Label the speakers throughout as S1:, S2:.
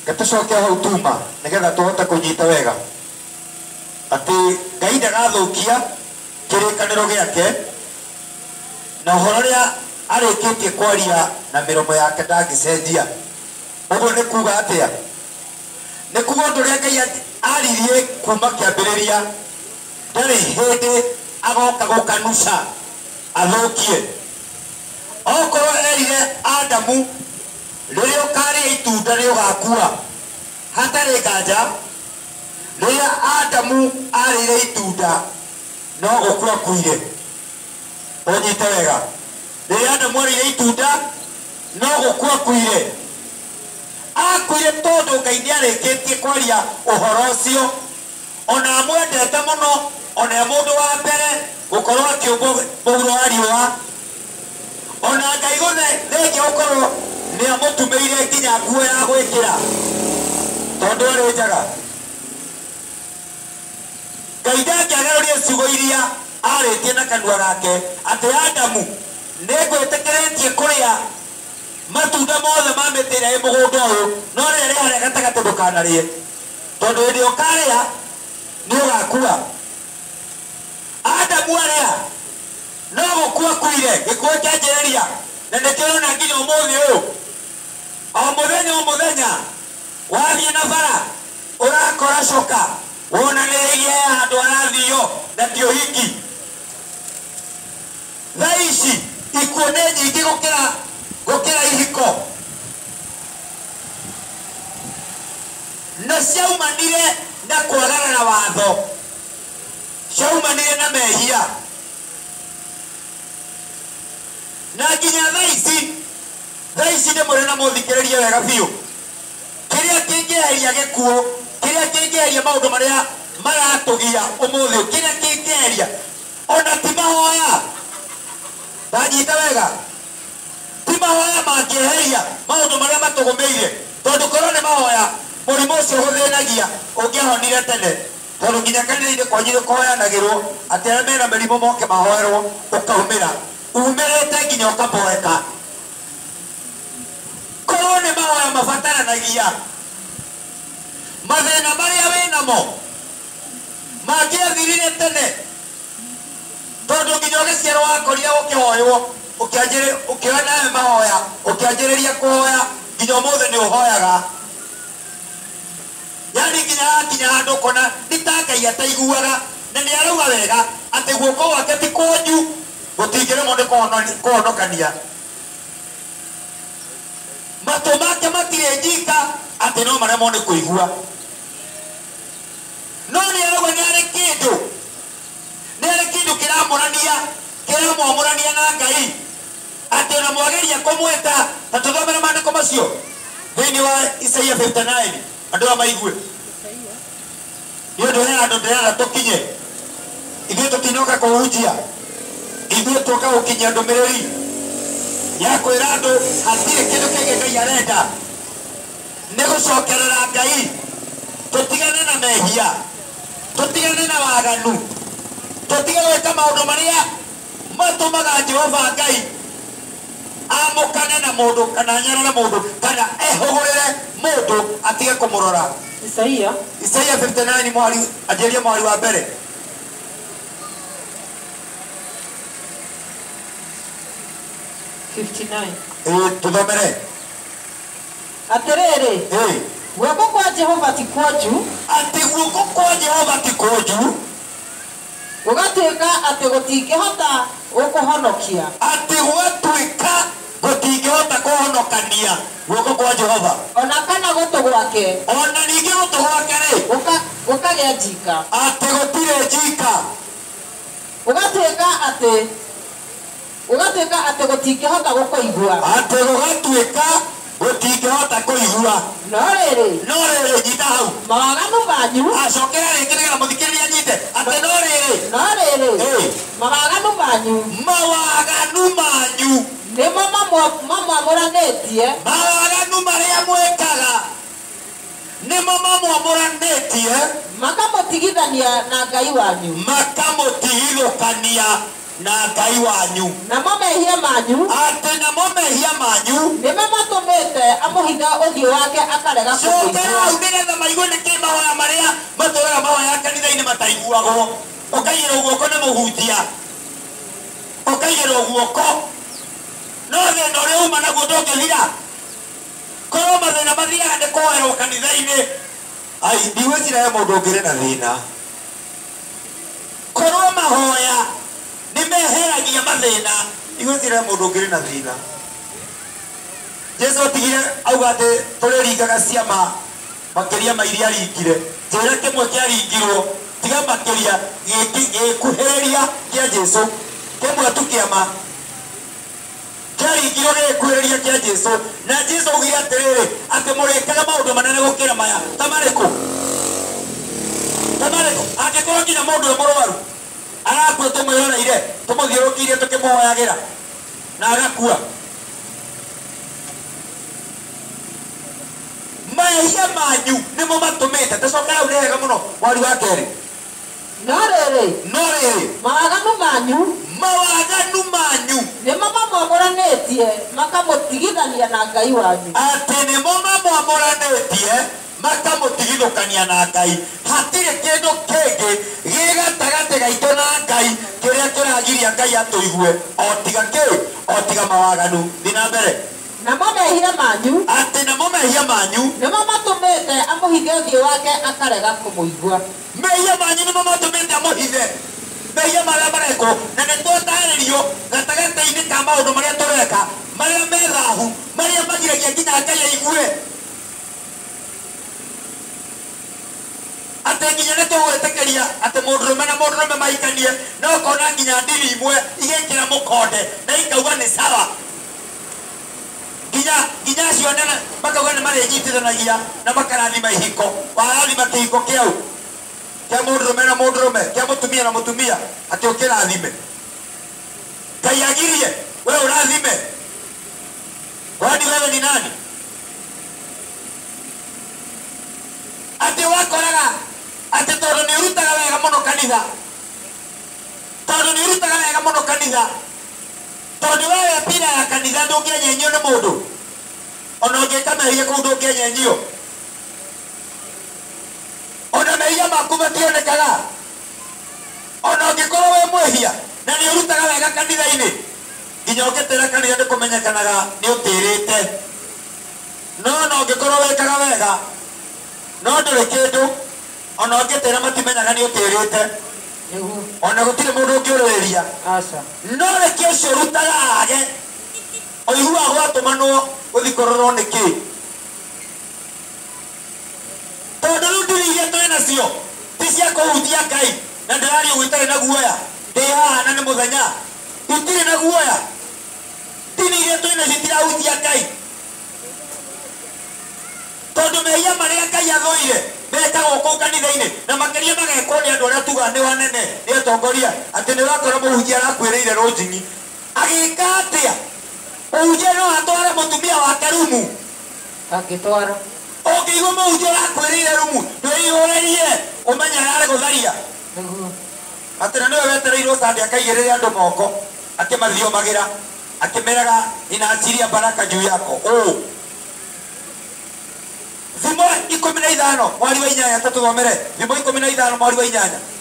S1: gatucoke hau tuma nigetha tuhota kunyita wega ati Ngai ndagathukia kirikaniro giake na horo ria arikitie kwaria na miromo yake ndangicenjia uguo ni kuga atia ni kuga undu ria Ngai aririe kuma kiambiriria ndari hindi agoka gukanuca athukie okorwo erire Adamu riria ukaria itunda ri ugakua hatari nganja riria Adamu arire itunda no gukua kuire unyite wega riria Adamu arire itunda no gukua kuire akuire tondu Ngai niarikitie kwaria uhoro ucio ona amwendete muno ona mundu wa mbere gukorwo akiumbwo mũhuro wa riũa ona Ngai rĩngĩ gũkorwo nĩ amũtumĩire nginya nguo ya gwĩkĩra tondũ arĩ njaga Ngai ndangĩagarũria ciugo iria arĩtie na kanua gake atĩ Adamu nĩngwĩtĩkĩrĩtie kũrĩa matunda mothe ma mĩtĩ ĩrĩa ĩ mũgũnda ũyũ no rĩrĩa rĩ harĩa gatagatĩ ndũkanarĩe tondũ hĩndĩ ĩyo ũkarĩa nĩ ũgakua Adamu arĩa no gũkua kuire gĩkuũ kĩanjĩrĩria na nĩkĩo na nginya ũmũthĩ ũyũ o mũthenya wathiĩ na bara ũrakora coka wonanĩrĩirie handũ arathio na ti ũhiki thaa ici ikuũ nĩ nyingĩ gũkĩra ihiko na ciaumanire na kwagana na watho ciaumanire na mehia na nginya thaa ici nĩ mũrĩ na mũthikĩrĩrie wega biũ kĩrĩa kĩngĩeheria gĩkuũ kĩrĩa kĩngĩeheria maũndũ marĩa maratũgia ũmũthĩ kĩrĩa kĩngĩeheria ona ti mahoya ndanyita wega ti mahoya mangĩeheria maũndũ marĩa matũgũmĩire tondũ korwo nĩ mahoya mũrimũ ũcio ũthĩnagia ũngĩahonire tene tondũ nginya kanitha-inĩ kwanyu nĩ kũhoyanagĩrwo atĩ arĩa mena mĩrimũ moke mahoerwo ũkaumĩra umĩrĩte nginya ũkaboeka korwo nĩ mahoya mabataranagia mathĩna marĩa wĩnamo mangĩathirire tene tondũ nginya ũgĩciarwo wakorire ũkĩhoywo ũkĩoya nawe mahoya ũkĩanjĩrĩria kũhoya nginya ũmũthĩ nĩ ũhoyaga yani nginya hakinya handũ ũkona nĩ ta Ngai ataiguaga na nĩ arauga wega atĩ guoko gwake ti kũnju gũtingĩremwo nĩ kũhonokania matũ make matirĩ njika atĩ no maremwo nĩ kũigua no nĩ arauga nĩ arĩ kĩndũ kĩramwamũrania na Ngai atĩ ona mwageria kũmwĩta ta tũthomere maandĩko macio thĩinĩ wa Isaia 59 andũ a maigue nĩ ũndũ he andũ ndĩrenda tũkinye ithuĩ tũtinoka kũhunjia ithuĩ tũka gũkinyia ndũmĩrĩri ya kwĩra andũ hatirĩ kĩndũ kĩngĩ Ngai arenda nĩ gũcokerera Ngai tũtigane na mehia tũtigane na waganu tũtige gwĩka maũndũ marĩa matũmaga Jehova Ngai amũkane na mũndũ kana nyarare mũndũ kana ehũgũrĩre mũndũ atige kũmũrora Isaia 59 mwari anjĩria mwari wa mbere tuthomere
S2: atĩrĩrĩ guoko kwa Jehova ti kũnju
S1: atĩ guoko kwa Jehova ti kũnju
S2: gũgatuĩka atĩ gũtingĩhota gũkũhonokia
S1: atĩ gwatuĩka gũtingĩhota kũhonokania guoko kwa Jehova
S2: ona kana gũtũ gwake
S1: ona ningĩ gũtũ gwake rĩ
S2: gũkagĩa njika
S1: atĩ gũtirĩ njika
S2: gũgatuĩka atĩ gũtingĩhota gũkũigua
S1: atĩ gũgatuĩka gũtingĩhota kũigua
S2: no rĩrĩ
S1: nyita hau
S2: mawaganu manyu
S1: acokera rĩngĩ nĩgetha mũthikĩrĩria nyite atĩ no rĩrĩ
S2: mawaganu manyu nĩmo mamwamũranĩtie
S1: mawaganu marĩa mwĩkaga nĩmo mamwamũranĩtie
S2: makamũtigithania na Ngai wanyu
S1: makamũtigithũkania na Ngai wanyu
S2: namo mehia manyu
S1: ati namo mehia manyu
S2: nimematumite amuhitha uthio wake akarega
S1: cokera hau nigetha maigue nĩkĩ mahoya marĩa matũraga mahoya kanitha-inĩ mataiguagwo ũkaigĩrwo guoko nĩ mũhunjia ũkaigĩrwo guoko no thĩna ũrĩa uma naguo ndũngĩthira korwo mathĩna mathiraga nĩ kũhoerwo kanitha-inĩ ai ndigwĩcira he mũndũ ũngĩrĩ na thĩna korwo mahoya nĩ meheragia mathĩna ndigwĩcira he mũndũ ũngĩrĩ na thĩna Jesu atigire auga atĩ tũrĩringaga ciama makĩria ma iria aringire njĩra kĩmwe kĩaringirwo tiga makĩria gĩkuhĩrĩria kĩa Jesu kĩmwe tu kĩama kĩaringirwo gĩkuhĩrĩria kĩa Jesu na Jesu augire atĩrĩrĩ atĩ mũrĩkaga maũndũ manene gũkĩra maya ta marĩkũ angĩkorwo nginya mũndũ mũrwaru arakua tũmwĩroreire tũmũthiũrũkĩirie tũkĩmũhoyagĩra na agakua mahia manyu nĩmo matũmĩte tũcoke hau nĩ hega mũno mwari wa kerĩ
S2: no rĩrĩ
S1: mawaganu manyu
S2: nĩmo mamwamoranĩtie makamũtigithania na Ngai wanyu
S1: atĩ nĩmo mamwamoranĩtie makamũtigithũkania na Ngai hatirĩ kĩndũ kĩngĩ gĩ gatagatĩ gaitũ na Ngai kĩrĩa kĩragiria Ngai atũigue o tiga mawaganu thiĩ na mbere
S2: namo mehia manyu
S1: atĩ namo mehia manyu
S2: nĩmo matũmĩte amũhithe ũthiũ wake akarega kũmũigua
S1: mehia manyu nĩmo matũmĩte amũhithe mehia marĩa marekwo na nĩtwetarĩrio gatagatĩ-inĩ ka maũndũ marĩa tũreka marĩa me thahu marĩa magiragia nginya Ngai aigue atĩ nginya nĩtũgwĩtĩkĩria atĩ mũndũrũme na mũndũrũme mahikanie no ũkona nginya ndini imwe igĩkĩra mũkonde na ikauga nĩ sawa nginya acio nene makauga nĩ marĩnyitithanagia na makarathima ihiko warathima kĩhiko kĩau kĩa mũndũrũme na mũndũrũme kĩa mũtumia na mũtumia atĩ ũkĩrathime Ngai agirie we ũrathime kwani wewe ni nani atĩ wakoraga atĩ tondũ nĩ ũrutaga wega mũno kanitha tondũ wewe pira ya kanitha ndũngĩenyenyio nĩ mũndũ ona ũngĩka mehia kũu ndũngĩenyenyio ona mehia maku mationekaga ona ũngĩkorwo wĩ mwĩhia na nĩ ũrutaga wega kanitha-inĩ nginya ũngĩtĩra kanitha nĩ kũmenyekanaga nĩ ũtĩrĩte no ũngĩkorwo wĩkaga wega no ndũrĩ kĩndũ ona ũngĩtĩra matimenyaga nĩ ũtĩrĩte ona gũtirĩ mũndũ ũngĩũrĩrĩria no reke ũcio ũrutaga age ũiguaga gwatũmanwo gũthiĩ kũrorwo nĩkĩ tondũ rĩu ndini iria twĩ nacio ti cia kũhutia Ngai na ndĩraria ũguo itarĩ na guoya ndĩ haha na nĩ mũthenya itirĩ na guoya ndini iria twĩ nacio itirahutia Ngai tondũ mehia marĩa Ngai athũire mekagwo kũu kanitha-inĩ na makĩria magekwo nĩ andũ arĩa tugaga nĩ wanene nĩ atongoria atĩ nĩ ũrakora mũhunjia arakwĩrĩire rũnjingi agĩka atĩa mũhunjia no atware mũtumia wake rumu
S2: angĩtwara
S1: ũngĩigua mũhunjia arakwĩrĩire rumu ndwĩihũrĩrie ũmenye ararĩ gũtharia atĩ na nĩwe wetereirwo Sunday akaigĩrĩre andũ moko akĩmathiomagĩra akĩmeraga ninaachilia baraka juu yako Thimo 15 mwari wa 8 tatuthomere Thimo 15 mwari wa 8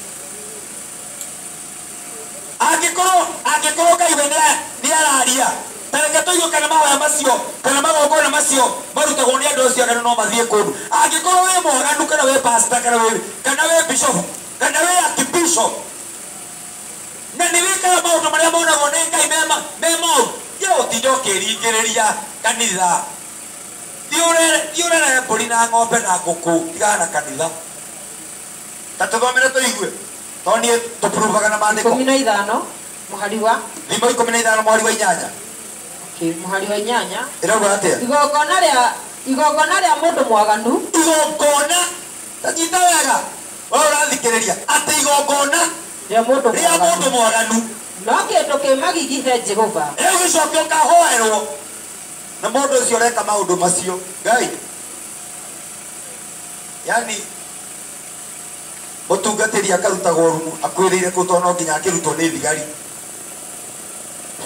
S1: angĩkorwo Ngai we nĩ araria tareke tũigua kana mahoya macio kana magongona macio marutagwo nĩ andũ acio aganu no mathiĩ kũndũ angĩkorwo wĩ mwaganu kana wĩ pastor kana wĩ bishop kana wĩ archbishop na nĩ wĩkaga maũndũ marĩa monagwo nĩ Ngai me moru ũtinda ũkĩringĩrĩria kanitha thiũrere mbũri na ng'ombe na ngũkũ tigana na kanitha ta tũthomere tũigue tondũ niĩ tũpuruvaga na maandĩko
S2: 15 mũhari wa
S1: Thimo 15 mwari wa 8
S2: mũhari wa 8
S1: ĩrauga atĩa
S2: igongona rĩa mũndũ mwaganu
S1: igongona tanyita wega we ũrathikĩrĩria atĩ igongona
S2: rĩa mũndũ
S1: mwaganu
S2: no kĩndũ kĩ magigi he Jehova
S1: rĩu gĩcoke ũkahoerwo na mũndũ ũcio ũreka maũndũ macio Ngai yani mũtungatĩri akarutagwo rumu akwĩrĩire kũ tondũ no nginya akĩrutwo nĩ thigari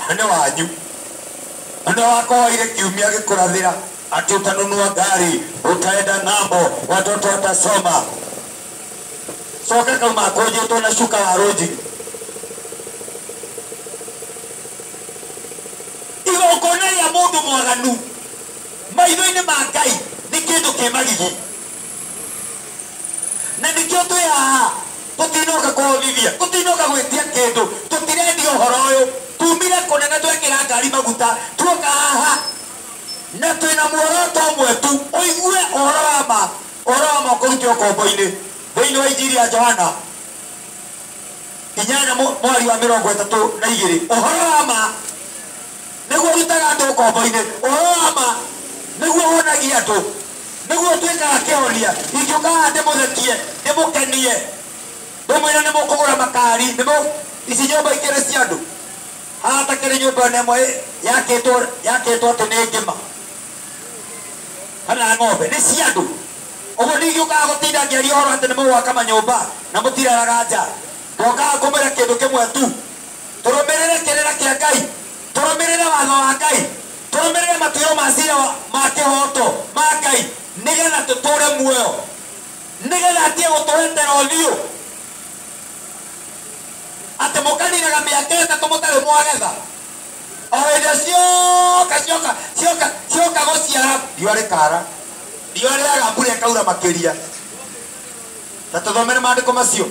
S1: nene wanyu nene wakohoire kiumia gikurathira ati utanunua gari utaenda ng'ambo watoto watasoma soka kama kujitwo na shuka wa roji igongona ya mundu mwaganu maitho-ini ma Ngai ni kindu kimagigi na nikio twi haha tutinoka kuhobithia tutinoka gwitia kindu tutirendia uhoro uyu tumire kunene twekira ngari maguta tuoka haha na twina muoroto umwe tu uigue uhoro wa ma kurutio kombo-ini thiini wa injiri ya Johana 8:32 uhoro wa ma niguo rutaga andu kombo-ini uhoro wa ma niguo wonagia andu niguo twikaga kihonia ingiukaga ndimuthekie ndimukenie ndimwire nimukugura makari ici nyumba ikiri cia andu haha takiri nyumba nemwe yakitwo ati ni ngima kana ng'ombe ni cia andu uguo ningiukaga gutinda ngiaria uhoro ati nimugwaka manyumba na mutiraraga nja ndokaga kumwira kindu kimwe tu turumirire kirira kia Ngai turumirire watho wa Ngai turumirire matuiro ma cira ma kihoto ma Ngai nigetha tuture muoyo nigetha atie gutuendera uthio ati mukaninaga miaka itatu mutari mwagetha o hĩndĩ cioka guciara riũa rĩkara riũa rĩaga mbura ĩkaura makĩria ta tuthomere maandĩko macio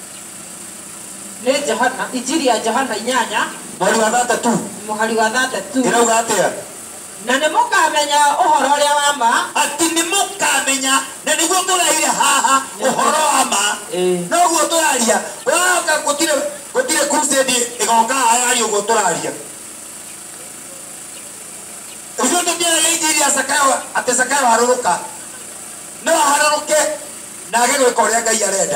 S2: nĩ Johana injiri ya Johana 8
S1: mũhari wa 3 ĩrauga atĩa
S2: na nĩ mũkamenya ũhoro ũrĩa wa ma
S1: ati nĩ mũkamenya na nĩguo tũraire haha ũhoro wa ma noguo tũraria woka gũtirĩ crusade ĩgoka ayari ũguo tũraria ithuĩ tũtiaragia injiri ya Zakayo atĩ Zakayo harũrũka no aharũrũke na age gwĩka ũrĩa Ngai arenda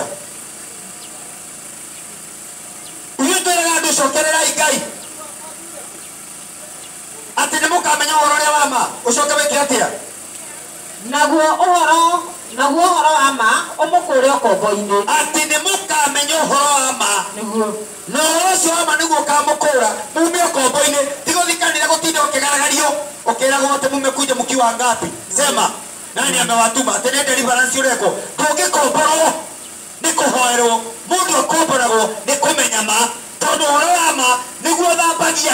S1: ithuĩ twĩraga andũ cokererai Ngai ati nĩ mũkamenya ũhoro ũrĩa wa ma ũcoke wĩke atĩa
S2: naguo ũhoro wa ma ũmũkũre ũkombo-inĩ
S1: ati nĩ mũkamenya ũhoro wa ma
S2: nĩguo
S1: na ũhoro ũcio wa ma nĩguo ũkamũkũra mume ũkombo-inĩ tigũthikanĩra gũtinda ũkĩgaragario ũkĩragwo atĩ mume kuja mkiwa ngapi sema nani amewatuma atĩ nĩ deliverance ũrekwo ndũngĩkomborwo nĩ kũhoerwo mũndũ akomboragwo nĩ kũmenya ma tondũ ũhoro wa ma nĩguo thambagia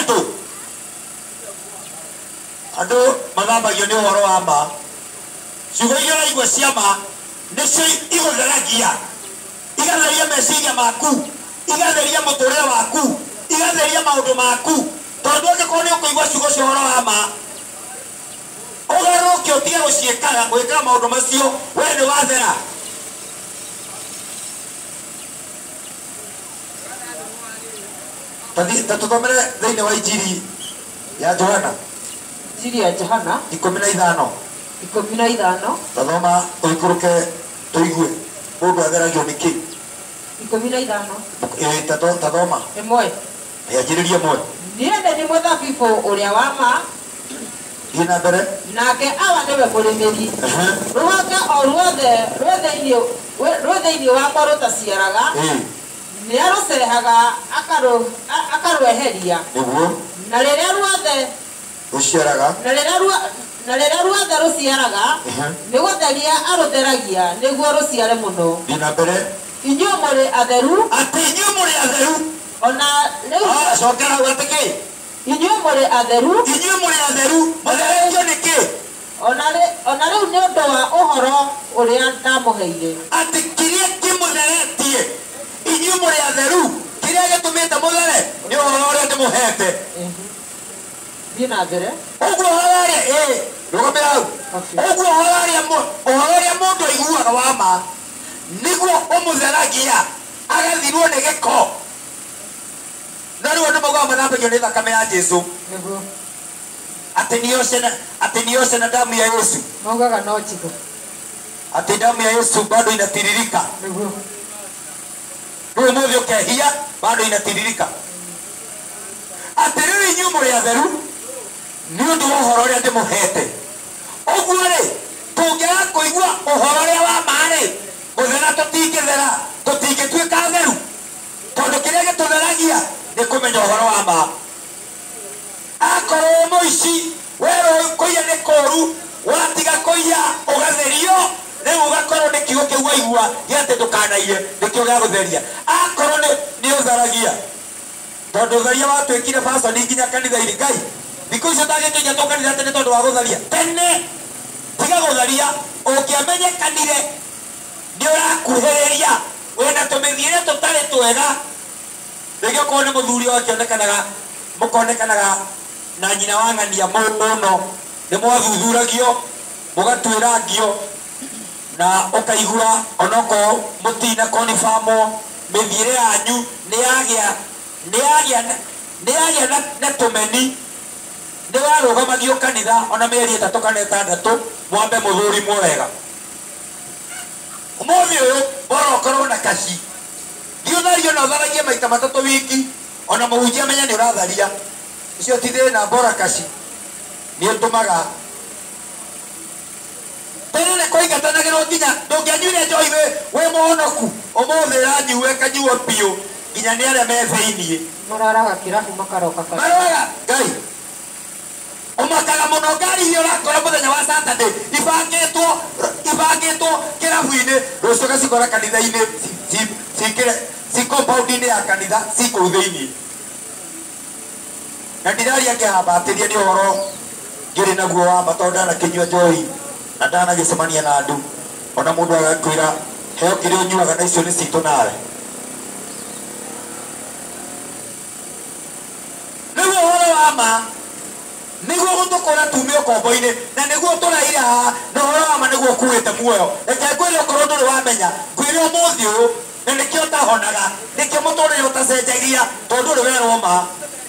S1: andũ mathambagio nĩ ũhoro wa ma ciugo iria ũraigua cia ma nĩcio igũtheragia igatheria meciria maku igatheria mũtũrĩre waku igatheria maũndũ maku tondũ ũngĩkorwo nĩ ũkũigua ciugo cia ũhoro wa ma ũgarũrũke ũtige gwĩkaga maũndũ macio we nĩ wathera ta tũthomere thĩinĩ wa injiri ya Johana
S2: injiri ya Johana
S1: 15 tathoma ũikũrũke tũigue mũndũ atheragio nĩ kĩ
S2: 15
S1: tathoma
S2: ĩmwe
S1: yanjĩrĩria ĩmwe
S2: niĩ nĩ mũthabibũ ũrĩa wa ma
S1: thiĩ na mbere
S2: nake awa nĩwe mũrĩmĩri rũhonge o ruothe rwĩ thĩinĩ wakwa rũtaciaraga nĩ arũcehaga akarweheria
S1: nĩguo
S2: na rĩrĩa ruothe
S1: rũciaraga
S2: na rĩrĩa ruothe rũciaraga nĩ gũtheria arũtheragia nĩguo rũciare mũno
S1: thiĩ na mbere
S2: inyuĩ mũrĩ atheru
S1: atĩ inyuĩ mũrĩ atheru
S2: ona rĩu
S1: cokera ugatĩ kĩ
S2: inyuĩ mũrĩ atheru
S1: mũtheretio nĩ kĩ
S2: ona rĩu nĩ ũndũ wa ũhoro ũrĩa ndamũheire
S1: atĩ kĩrĩa kĩmũtheretie inyuĩ mũrĩ atheru kĩrĩa gĩtũmĩte mũthere nĩ ũhoro ũrĩa ndĩmũhete
S2: thiĩ na mbere
S1: ũguo ũhoro ũrĩa rũgamĩra hau ũguo ũhoro ũrĩa mũndũ aiguaga wa ma nĩguo ũmũtheragia agathirwo nĩ gĩko na rĩu andũ maugaga mathambagio nĩ thakame ya Jesũ atĩ nioshe na damu ya Yesu
S2: maugaga no njigũ
S1: atĩ damu ya Yesu bado inatiririka rĩu ũmũthĩ ũkehia bado inatiririka atĩ rĩu inyuĩ mũrĩ atheru nĩ ũndũ wa ũhoro ũrĩa ndĩmũhete ũguo rĩ tũngĩaga kũigua ũhoro ũrĩa wa ma-rĩ gũthera tũtingĩtuĩka atheru tondũ kĩrĩa gĩtũtheragia nĩ kũmenya ũhoro wa ma okorwo moici wero koia ne koru watiga koia ugatherio rĩu ugakorwo nĩ kiugo kĩu waigua gĩatĩ ndũkanaire nĩkĩo gĩa gũtheria akorwo nĩ ũtharagia tondũ ũtharia watuĩkire fashion nginya kanitha-inĩ Ngai thikũ icio ndagĩkinya tũkanitha tene tondũ wa gũtharia tene tiga gũtharia ũngĩamenyekanire nĩ ũrakuhĩrĩria wĩna tũmĩthiĩre tũtarĩ twega rĩngĩ okorwo nĩ mũthuri akĩonekanaga mũkonekanaga na nyina wa ng'ania mũno nĩ mwathuthuragio mũgatuĩrangio na ũkaigua onoko mũtina konifamo mĩthiĩre yanyu nĩ yagĩa na tũmeni nĩ warũgamagio kanitha ona mĩeri 3 kana 6 mwambe mũthũrimwo wega ũmũthĩ ũyũ bora ũkorwo na kaci thiũthario na ũtharagie maita 3 wiki ona mũhunjia menya nĩ ũratharia icio ti thĩna bora kaci nĩ ũtũmaga tene nĩ kũingatanagĩrwo nginya ndũngĩanyuire njohi wĩ mũhonoku ũmũthĩ ranyuo kanyuo biũ nginya nĩ arĩa me thĩiniĩ
S2: mararaga kĩrabu makaroka
S1: maroga Ngai ũmakaga mũno ngari iria ũrakora mũthenya wa Saturday ibangĩtwo kĩrabu-inĩ rũciũ gacikora kanitha-inĩ ci compound-inĩ ya kanitha ci kũu thĩiniĩ na ndiraria ngĩhambatĩria nĩ ũhoro ngĩrĩ naguo wa ma tondũ ndanakĩnyua njohi na ndanagĩcemania na andũ ona mũndũ agakwĩra heo kĩrĩa ũnyuaga na icio nĩ citũ nawe nĩguo ũhoro wa ma nĩguo gũtũkũra tume ũkombo-inĩ na nĩguo tũraire haha na ũhoro wa ma nĩguo ũkuĩte muoyo reke ngwĩre okorwo ndũrĩ wamenya ngwĩre ũmũthĩ ũyũ na nĩkĩo ũtahonaga nĩkĩo mũtũrĩre ũtacenjagia tondũ ndũrĩ werwo ma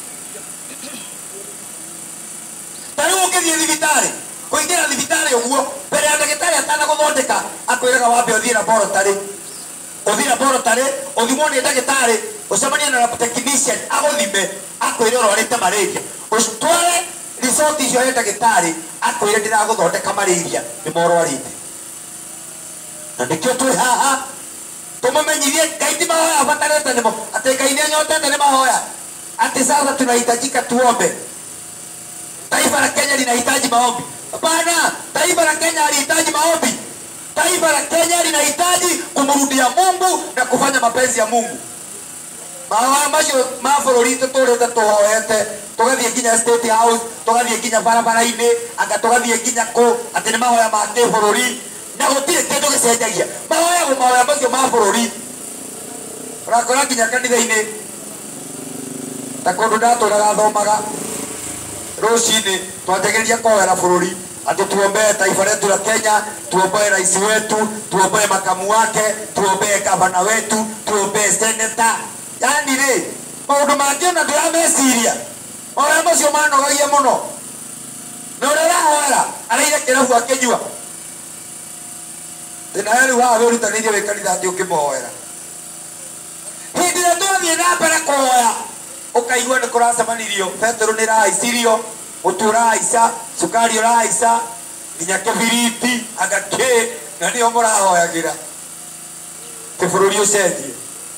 S1: tarĩu ũngĩthiĩ thibitarĩ kũingĩra thibitarĩ ũguo mbere ya ndagĩtarĩ atanagũthondeka akwĩraga wambe ũthiĩ laboratory ũthimwo nĩ ndagĩtarĩ ũcemanie na lab technician agũthime akwĩre ũrwarĩte malaria ũtware resort icio he ndagĩtarĩ akwĩre ndĩragũthondeka malaria nĩ morwarĩte na nĩkĩo twĩ haha tũmũmenyithie Ngai ti mahoya abatarĩte nĩmo atĩ Ngai nĩ anyotete nĩ mahoya atĩ sasa tunahitajika tuombe taifa la Kenya linahitaji maombi hapana taifa la Kenya halihitaji maombi taifa la Kenya linahitaji kumrudia Mungu na kufanya mapenzi ya Mungu mahoya macio ma bũrũri tũtũrĩte tũhoete tũgathiĩ nginya State House tũgathiĩ nginya barabara-inĩ anga tũgathiĩ nginya kũ atĩ nĩ mahoya ma kĩbũrũri na gũtirĩ kĩndũ gĩcenjagia mahoya macio ma bũrũri ũrakora nginya kanitha-inĩ ta kũndũ ndatũraga thomaga rũcinĩ twanjagĩrĩria kũhoera bũrũri atĩ tuombee taifa letu la Kenya tuombee rais wetu tuombee makamu wake tuombee gavana wetu tuombee seneta yani rĩ maũndũ mangĩ ona ndĩrameciria mahoya macio manogagia mũno na ũrĩa ũrahoera araire kĩrabu akĩnyua thĩna rĩu haha wĩrutanĩirie wĩ kanitha atĩ ũkĩmũhoera hĩndĩ ĩrĩa twathiĩ na mbere kũhoya ũkaigua nĩ kũracemanirio betũrũ nĩ ĩrahaicirio mũtu ũrahaica cukari ũrahaica nginya kĩbiriti agakĩ na nĩo mũrahoyagĩra bũrũri ũcenjie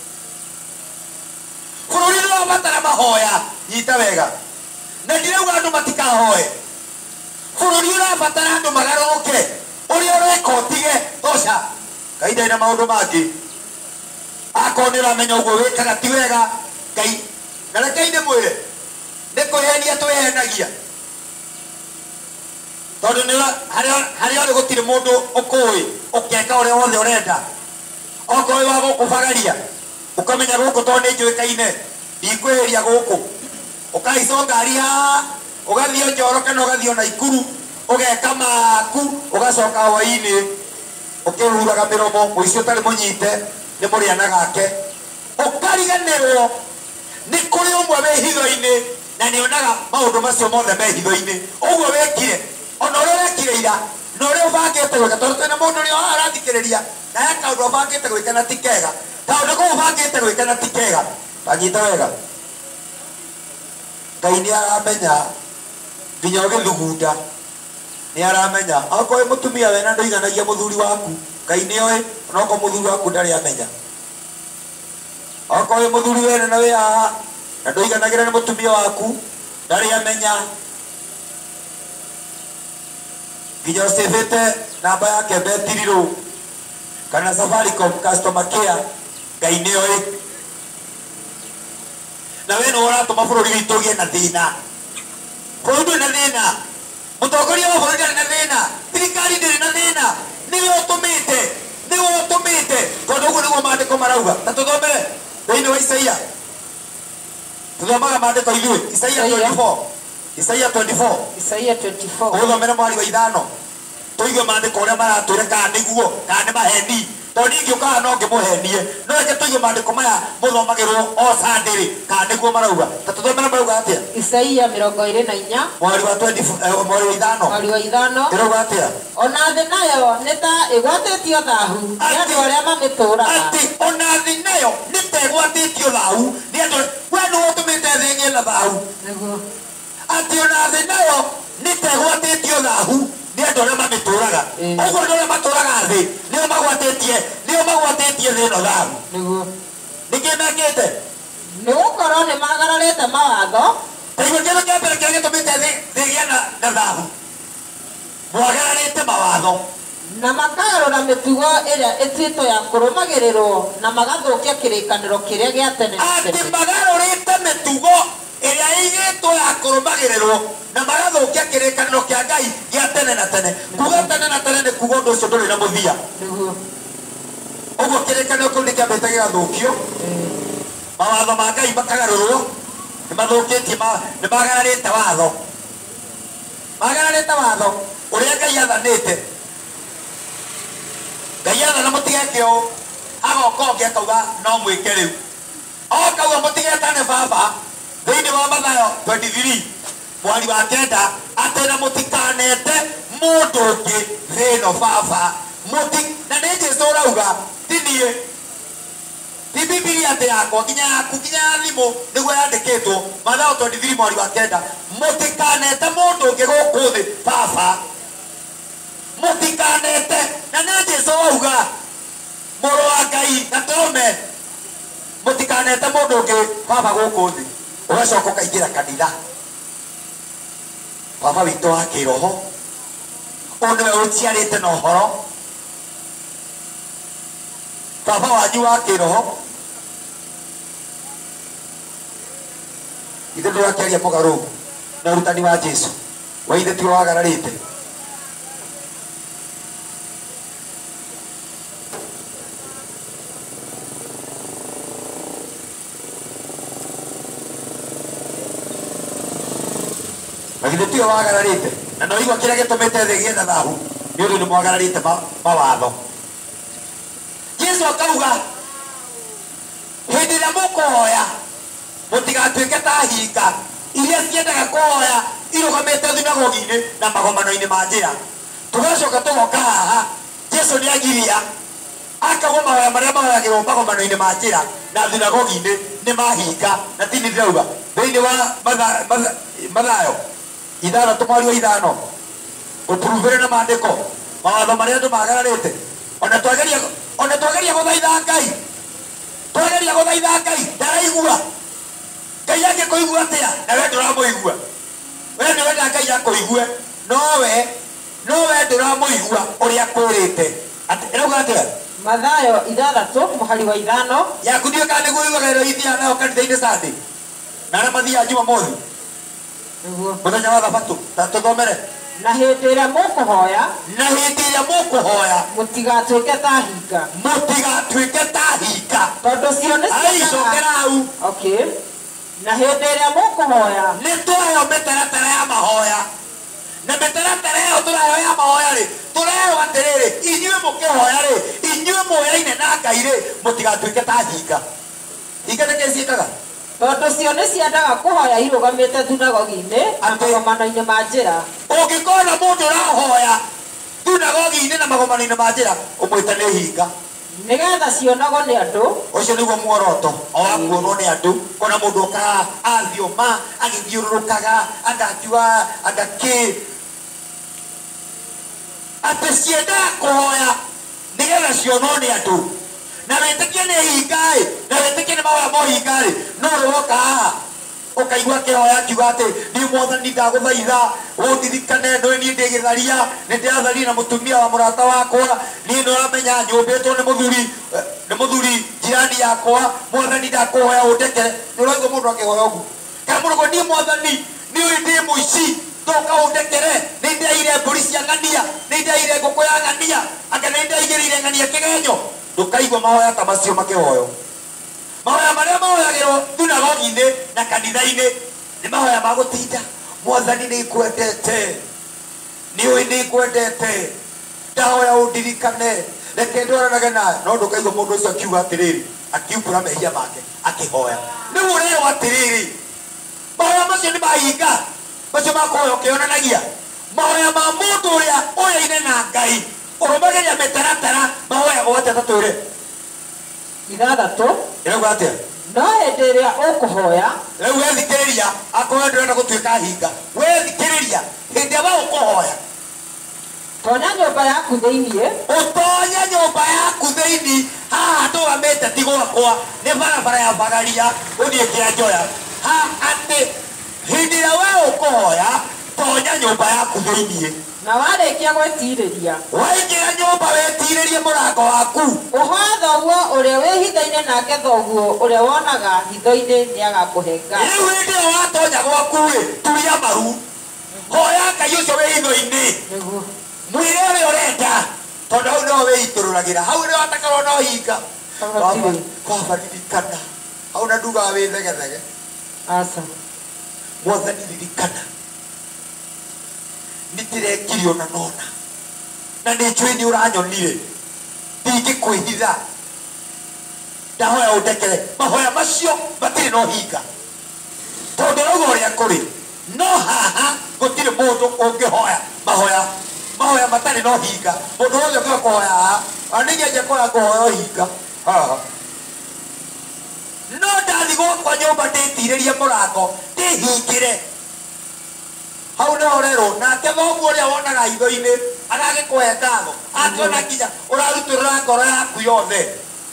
S1: bũrũri nĩ wabatara mahoya nyita wega na ndirauga andũ matikahoe bũrũri ũrabatara andũ magarũrũke ũrĩa ũreka ũtige toca Ngai ndarĩ na maũndũ mangĩ akorwo nĩ ũramenya ũguo wĩkaga ti wega Ngai na rekei ndĩmwĩre nĩ kwĩhenia twĩhenagia tondũ harĩa ũrĩ gũtirĩ mũndũ ũkũĩ ũkeka ũrĩa wothe ũrenda okorwo wĩ wa gũkũ bagaria ũkamenya gũkũ tondũ nĩ njũĩkaine ndikwĩhĩria gũkũ ũkahaica ngari haha ũgathiĩ Njoro kana ũgathiĩ ona Ikuru ũgeka maku ũgacoka hwaĩ-inĩ ũkĩhuraga mĩromo mũici ũtarĩ mũnyite nĩ mũrĩa na gake ũkariganĩrwo nĩ kũrĩ ũmwe wĩ hitho-inĩ na nĩ onaga maũndũ macio mothe me hitho-inĩ ũguo wekire ona ũrĩa wekire ira na ũrĩa ũbangĩte gwĩka tondũ twĩna mũndũ ũrĩa arathikĩrĩria na he kaũndũ ũbangĩte gwĩka na ti kega kaũndũ kũu ũbangĩte gwĩka na ti kega tanyita wega Ngai nĩ aramenya nginya ũgĩthugunda nĩ aramenya okorwo wĩ mũtumia wena ndũiganagia mũthuri waku Ngai nĩ oĩ ona okorwo mũthuri waku ndarĩ amenya okorwo wĩ mũthuri wena na wĩ haha na ndũiganagĩra nĩ mũtumia waku ndarĩ amenya nginya ũcĩbĩte namba yake Betirirũ kana Safaricom customer care Ngai nĩ oĩ na we nĩ ũratũma bũrũri witũ ũgĩe na thĩna bũrũri ndũrĩ na thĩna mũtongoria wa bũrũri ndarĩ na thĩna thirikari ndĩrĩ na thĩna nĩwe ũtũmĩte tondũ ũguo nĩguo maandĩko marauga ta tũthomere thĩinĩ wa Isaia tuthomaga maandĩko ithuĩ Isaia 24 ũthomere mwari wa ithano tũigue maandĩko ũrĩa maratwĩra kana nĩguo kana nĩ maheni tondũ ingĩũkaga no ngĩmũhenie no reke tũigue maandĩko maya mũthomagĩrwo o Sunday kana nĩguo marauga ta tũthomere marauga atĩa
S2: Isaia 24
S1: mwari wa ithano ĩrauga atĩa
S2: ona thĩ nayo nĩ ta ĩgwatĩtio thaahu nĩ andũ arĩa mamĩtũũraga
S1: atĩ ona thĩ nayo nĩ ta ĩgwatĩtio thaahu nĩ andũ we nĩwe ũtũmĩte thĩ ĩgĩe na thaahu atĩ ona thĩ nayo nĩ ta ĩgwatĩtio thaahu nĩ andũ arĩa mamĩtũũraga ũguo andũ arĩa matũũraga thĩ nĩo magwatĩtie thĩ ĩno thaahu nĩkĩ mekĩte
S2: nĩgũkorwo nĩ magararĩte mawatho
S1: taigua kĩndũ kĩa mbere kĩrĩa gĩtũmĩte thĩ ĩgĩe na thaahu mwagararĩte mawatho
S2: na makagarũra mĩtugo ĩrĩa ĩtuĩtwo ya kũrũmagĩrĩrwo na magathũkia kĩrĩkanĩro kĩrĩa gĩa tene
S1: atĩ magarũrĩte mĩtugo ĩrĩa ĩigĩtwo ya kũrũmagĩrĩrwo na magathũkia kĩrĩkanĩro kĩa Ngai gĩa tene na tene kuga tene na tene nĩ kuga ũndũ ũcio ndũrĩ na mũthia ũguo kĩrĩkanĩro kĩu nĩ kĩambĩte gĩgathũkio mawatho ma Ngai makagarũrwo nĩ mathũkĩtie nĩ magararĩte watho ũrĩa Ngai athanĩte Ngai athana mũtigeke ũũ agoka ũngĩ akauga no mwĩke rĩu okauga mũtigetane baba thĩinĩ wa Mathayo 23 mwari wa 9 atĩ na mũtikanete mũndũ ũngĩ thĩ ĩno baba na nĩ Jesũ ũrauga ti niĩ ti Bibilia atĩ yakwa nginya yaku nginya ya thimũ nĩguo yandĩkĩtwo Mathayo 23 mwari wa 9 mũtikanete mũndũ ũngĩ gũkũ thĩ baba mũtikanete na nĩ Jesũ wauga mũrũ wa Ngai na tũrũme mũtikanete mũndũ ũngĩ baba gũkũ thĩ ũgacoka ũkaingĩra kanitha baba witũ wa kĩroho ũyũ nĩwe ũciarĩte na ũhoro baba wanyu wa kĩroho ithe ndũrakĩaria mũgarũ na ũrutani wa Jesũ wa ithe tiwe wagararĩte Magithe tiwe wagararĩte na no igua kĩrĩa gĩtũmĩte thĩ ĩgĩe na thaahu nĩ ũndũ nĩ mwagararĩte mawatho Jesũ akauga hĩndĩ ĩrĩa mũkũhoya mũtigatuĩke ta hinga iria ciendaga kũhoya irũgamĩte thunagogi-inĩ na magomano-inĩ ma njĩra tũgacoka tũgoka haha Jesũ nĩ agiria akauga mahoya marĩa mahoyagĩrwo magomano-inĩ ma njĩra na thunagogi-inĩ nĩ mahinga na ti nĩ ndĩrauga thĩinĩ wa Mathayo 6 mwari wa 5 ũpuruvĩre na maandĩko mawatho marĩa andũ magararĩte ona twageria gũthaitha Ngai ndaraigua Ngai angĩkũigua atĩa na we ndũramũigua we nĩ wenda Ngai akũigue no we ndũramũigua ũrĩa kwĩrĩte ĩrauga atĩa
S2: Mathayo 6 mũhari wa 5
S1: yaku ndiũ kana nĩguo igagĩrwo ithiaga nayo kanitha-inĩ Sunday na arĩa mathiaga Jumamothi mũthenya wa Thabatũ ta tũthomere
S2: na hĩndĩ ĩrĩa mũkũhoya mũtigatuĩke ta hinga tondũ cio nĩ
S1: aicokera hau
S2: na hĩndĩ ĩrĩa mũkũhoya
S1: nĩ twayo mĩtaratara ya mahoya na mĩtaratara ĩyo tũrayo ya mahoya rĩ tũrayo atĩrĩrĩ inyuĩ mũkĩhoya rĩ inyuĩ mũoyaine na Ngai rĩ mũtigatuĩke ta hinga nĩkĩ ciĩkaga
S2: tondũ cio nĩ ciendaga kũhoya irũgamĩte thunagogi-inĩ na magomano-inĩ ma njĩra
S1: ũngĩkona mũndũ ũrahoya thunagogi-inĩ na magomano-inĩ ma njĩra ũmwĩta nĩ hinga
S2: nĩgetha cionagwo nĩ andũ
S1: ũcio nĩguo muoroto wa kuonwo nĩ andũ kona mũndũ okaga athioma agĩthiũrũrũkaga agakiuga agakĩ atĩ ciendaga kũhoya nĩgetha cionwo nĩ andũ na wĩtĩkie nĩ hinga-ĩ na wĩtĩkie nĩ mahoya mo hinga-rĩ no ũroka haha ukaigua kihoya kiuga ati ni mwathani ndaguthaitha undirikane no ni ndigitharia ni ndiatharia na mutumia wa murata wakwa ni no ramenya nyumbitwo ni muthuri jirani yakwa mwathani ndakuhoya undekere nuraigua mundu akihoya ugu kana mundu ni mwathani ni ndi muici toka undekere ni ndaire mburi cia ng'ania ni ndaire nguku ya ng'ania aka ni ndaigirire ng'ania kigenyo ndukaigua mahoya ta macio makihoyo mahoya maria mahoyagirwo thunagogi-ini na kanitha-ini ni mahoya ma gutinda mwathani ni kwendete ni ui ni kwendete ndahoya undirikane reke ndwaranage nayo no ndukaigua mundu ucio akiuga atiriri akiumbura mehia make akihoya riu urero atiriri mahoya macio ni mahinga macio makohoya ukionanagia mahoya ma mundu uria uyaine na Ngai urumagiria mitaratara mahoya gwate tatwire
S2: ithathatu
S1: irauga atia
S2: no hĩndĩ ĩrĩa ũkũhoya
S1: rĩu wethikĩrĩria akorwo ndĩrenda gũtuĩka hinga wethikĩrĩria hĩndĩ ĩrĩa we ũkũhoya
S2: tonya nyũmba yaku thĩiniĩ
S1: ũtonye nyũmba yaku thĩini haha tũgamĩte ti gwakwa nĩ barabara ya Bagaria ũthiĩ Kĩanjoya ha atĩ hĩndĩ ĩrĩa we ũkũhoya tonya nyũmba yaku thĩiniĩ
S2: na warĩkia gwĩtirĩria
S1: waingĩra nyũmba wetirĩrie mũrango waku
S2: ũhoya thoguo ũrĩa wĩhitho-inĩ nake thoguo ũrĩa wonaga hitho-inĩ nĩagakũhe Ngai
S1: rĩu hĩndĩ ĩyo watonya gwaku-rĩ turia maru hoya Ngai ũcio wĩ hitho-inĩ
S2: nĩguo
S1: mwĩre ũrĩa ũrenda tondũ hau no wĩitũrũragĩra hau nĩ watakorwo no hinga kwamba ririkana hau na ndugaga wĩ thegethege
S2: aca
S1: mwathani ririkana nitirekirio na nona na nĩ njũĩ nĩ ũranyonire ndingĩkwĩhitha ndahoya ũndekere mahoya macio matirĩ no hinga tondũ rauga ũrĩa kũrĩ no haha gũtirĩ mũndũ ũngĩhoya mahoya matarĩ no hinga mũndũ wothe ũngĩoka kũhoya haha anĩnyenje kũra kũhoya hinga haha no ndathi gwakwa nyũmba ndĩtirĩrie mũrango ndĩhingĩre hau nĩ ũrerwo nake thoguo ũrĩa wonaga hitho-inĩ agagĩkũhe ngatho akĩona nginya ũrarutũrũra ngoro yaku yothe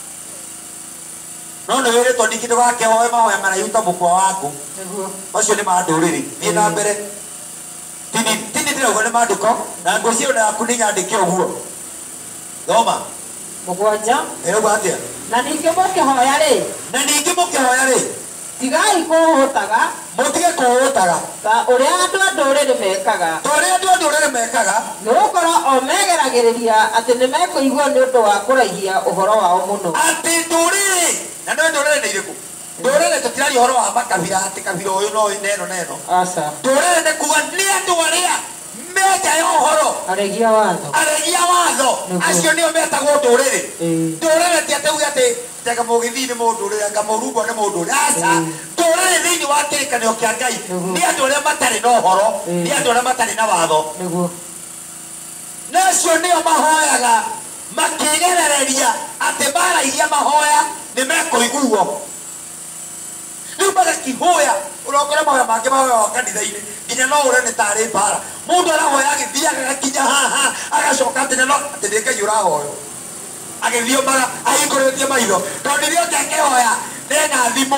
S1: no nĩ wĩrĩtwo ningĩ ndũgakĩhoe mahoya maraihu ta mũkwa waku macio nĩ ma ndũrĩrĩ thiĩ na mbere tini ndĩrauga nĩ mandĩko na ngũciĩrwo yaku nĩ nyandĩke ũguo thoma
S2: mũgwanja
S1: ĩrauga atĩa
S2: na ningĩ mũkĩhoya-rĩ
S1: na ningĩ mũkĩhoya-rĩ
S2: tigai kũhũtaga
S1: mũtige kũhũtaga
S2: ta ũrĩa andũ a ndũrĩrĩ mekaga
S1: ta ũrĩa andũ a ndũrĩrĩ mekaga
S2: nĩgũkorwo o megeragĩrĩria atĩ nĩ mekũigua nĩ ũndũ wa kũraihia ũhoro wao mũno
S1: atĩ ndũrĩrĩ na nĩ ndũrĩrĩ nĩ irĩkũ ndũrĩrĩ tũtiraria ũhoro wa makabira atĩ kabira ũyũ no neno
S2: aca
S1: ndũrĩrĩ nĩ kuga nĩ andũ arĩa menja ya ũhoro
S2: aregia watho
S1: acio nĩo metagwo ndũrĩrĩ ndũrĩrĩ ti atĩ uge atĩ tega mũgĩthii nĩ mũndũrĩrĩ anga mũrungwa nĩ mũndũrĩrĩ aca ndũrĩrĩ thĩinĩ wa kĩrĩkanĩro kĩa Ngai nĩ andũ arĩa matarĩ na ũhoro nĩ andũ arĩa matarĩ na watho na acio nĩo mahoyaga makĩgerereria atĩ maraihia mahoya nĩ mekũiguo rĩu magakĩhoya ũrokora mahoya mangĩ mahoya wa kanitha-inĩ nginya no ũre nĩ tarĩ mbara mũndũ arahoya agĩthiaga agakinya haha agacoka atĩ no atĩ nĩ Ngai ũrahoywo agĩthiũmaga ahingũrĩtie maitho tondũ rĩrĩa ũngĩkĩhoya nĩna thimũ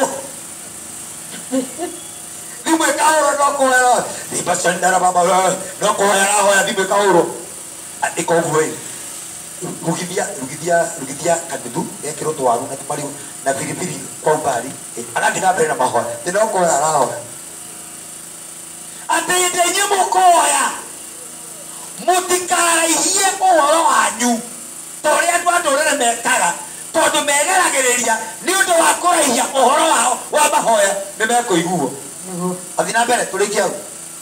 S1: thimũ ĩkahũrwo no kũhoya ribacandara baba no kũhoya arahoya thimũ ĩkahũrwo ĩka ũguo-ĩ rugithia kanuthu gekĩrwo twaru na tũmarigu na biribiri kwa umbari agathiĩ na mbere na mahoya nĩ no kũhoya arahoya atĩ hĩndĩ inyuĩ mũkũhoya mũtikaraihie ũhoro wanyu ta ũrĩa andũ a ndũrĩrĩ mekaga tondũ megeragĩrĩria nĩ ũndũ wa kũraihia ũhoro wao wa mahoya nĩ mekũiguo athiĩ na mbere tũrĩkie hau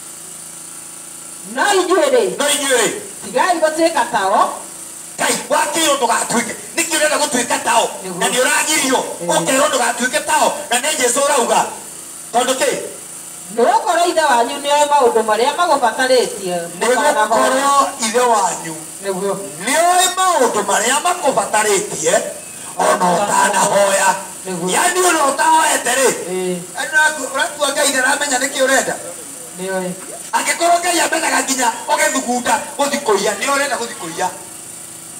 S2: no inyuĩ-rĩ tigai gũtuĩka tao
S1: Ngai wakĩrwo ndũgatuĩke nĩkĩ ũrenda gũtuĩka tao na nĩ ũragirio ũkerwo ndũgatuĩke tao na nĩ Jesũ ũrauga tondũ kĩ
S2: nĩgũkorwo ithe wanyu nĩoĩ maũndũ marĩa magũbatarĩtie
S1: nĩgũkorwo ithe wanyu nĩoĩ maũndũ marĩa makũbatarĩtie ona ũtanahoya yani ona ũtahoete-rĩ ũratua Ngai ndaramenya nĩkĩ ũrenda angĩkorwo Ngai amenyaga nginya ũgĩthugunda gũthiĩ kũiya nĩ ũrenda gũthiĩ kũiya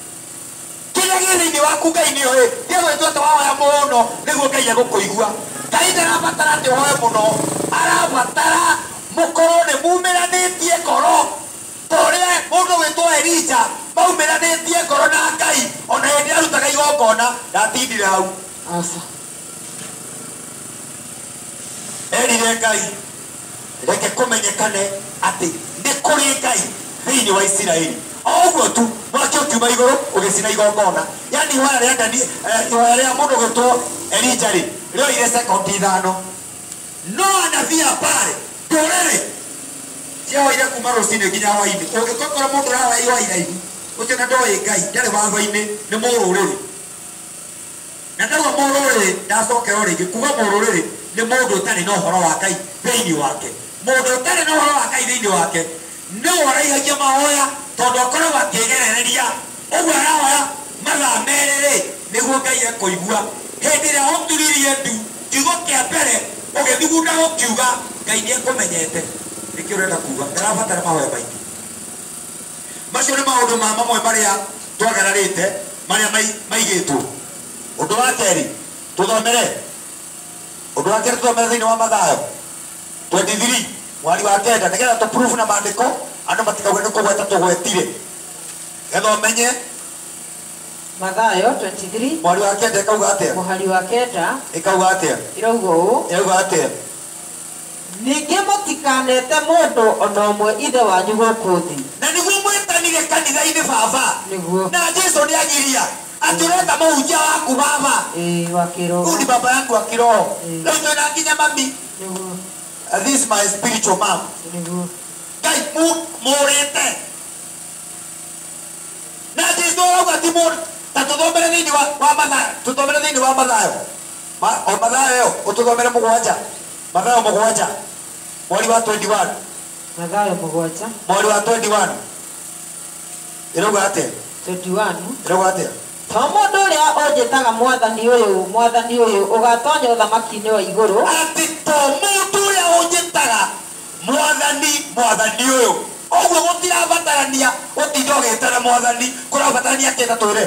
S1: kĩrĩa gĩ thĩinĩ waku Ngai nĩoĩ ndiagwĩtwo atĩ wahoya mũno nĩguo Ngai egũkũigua Ngai ndarabatara atĩ ũhoe mũno, arabatara mũkorwo nĩ muumĩranĩtie ngoro ta ũrĩa mũndũ wĩtwo Elija maumiranĩtie ngoro na Ngai. Ona hĩndĩ ĩrĩa arutaga igongona ndatindire hau. Erire Ngai reke kũmenyekane atĩ nĩ kũrĩ Ngai thĩinĩ wa Isiraeli. Oguo tu mwaki ũkiuma igũrũ ũgĩcina igongona. Yani ihoya rĩa mũndũ gwĩtwo Elija rĩ rĩoire sekondi 5. No anabii a Baali ndũrĩrĩ cioire kuma rũcinĩ nginya hwaĩ-inĩ. Ũngĩkora mũndũ ũrahoya ihoya iraihu ũcio na ndoĩ Ngai ndarĩ watho-inĩ, nĩ mũrũrĩrĩ. Na ndauga mũrũrĩrĩ ndacokerwo rĩngĩ, kuga mũrũrĩrĩ nĩ mũndũ ũtarĩ na ũhoro wa Ngai thĩinĩ wake. Mũndũ ũtarĩ na ũhoro wa Ngai thĩinĩ wake nĩwe ũraihagia mahoya tondũ akoragwo akĩgerereria. Ũguo arahoya mathaa merĩ nĩguo Ngai ekũigua. Hĩndĩ ĩrĩa ũturirie ndu kiugo kĩa mbere ũgĩthugunda gũkiuga Ngai nĩekũmenyete. Nĩkĩo ũrenda kuga ndarabatara mahoya maingĩ. Macio nĩ maũndũ mamwe marĩa twagararĩte marĩa maigĩtwo. Ũndũ wa kerĩ tũthomere. Ũndũ wa kerĩ tũthomere thĩinĩ wa Mathayo 23 mwari wa kenda nĩgetha tũprove na maandĩko andũ matikauge nĩ kũgweta tũgwetire. Getha ũmenye
S2: Mathayo 23
S1: mwari wa kenda ĩkauga atĩa?
S2: Mũhari wa kenda
S1: ĩkauga atĩa?
S2: Irauga ũũ.
S1: Ĩrauga atĩa?
S2: Ningĩ mũtikanete mũndũ ona ũmwe ithe wanyu gũkũ thĩ.
S1: Na nĩguo mwĩtanire kanitha-inĩ baba.
S2: Nĩguo.
S1: Na Jesũ nĩagiria atĩ ũrenda mũhunjia waku baba.
S2: Wa kĩroho.
S1: Huyu ni baba yangu wa kiroho. Leo twĩna nginya mami.
S2: Nĩguo.
S1: This is my spiritual mom.
S2: Nĩguo.
S1: Ngai mũrĩte. Na Jesũ arauga ti mũndũ. Ta tũthomere thĩinĩ wa Mathayo. Tũthomere thĩinĩ wa Mathayo. O Mathayo ũtũthomere mũgwanja. Mathayo mũgwanja. Mweri wa 21.
S2: Mathayo mũgwanja.
S1: Mweri wa 21. Ĩrauga atĩa?
S2: 21.
S1: Ĩrauga atĩa?
S2: To mũndũ ũrĩa ũnjĩtaga mwathani ũyũ ũgatonya ũthamaki-inĩ wa igũrũ.
S1: Atĩ to mũndũ ũrĩa ũnjĩtaga mwathani ũyũ. Ũguo gũtirabatarania gũtinda ũgĩtana mwathani, kũrabatarania kĩnda twĩre.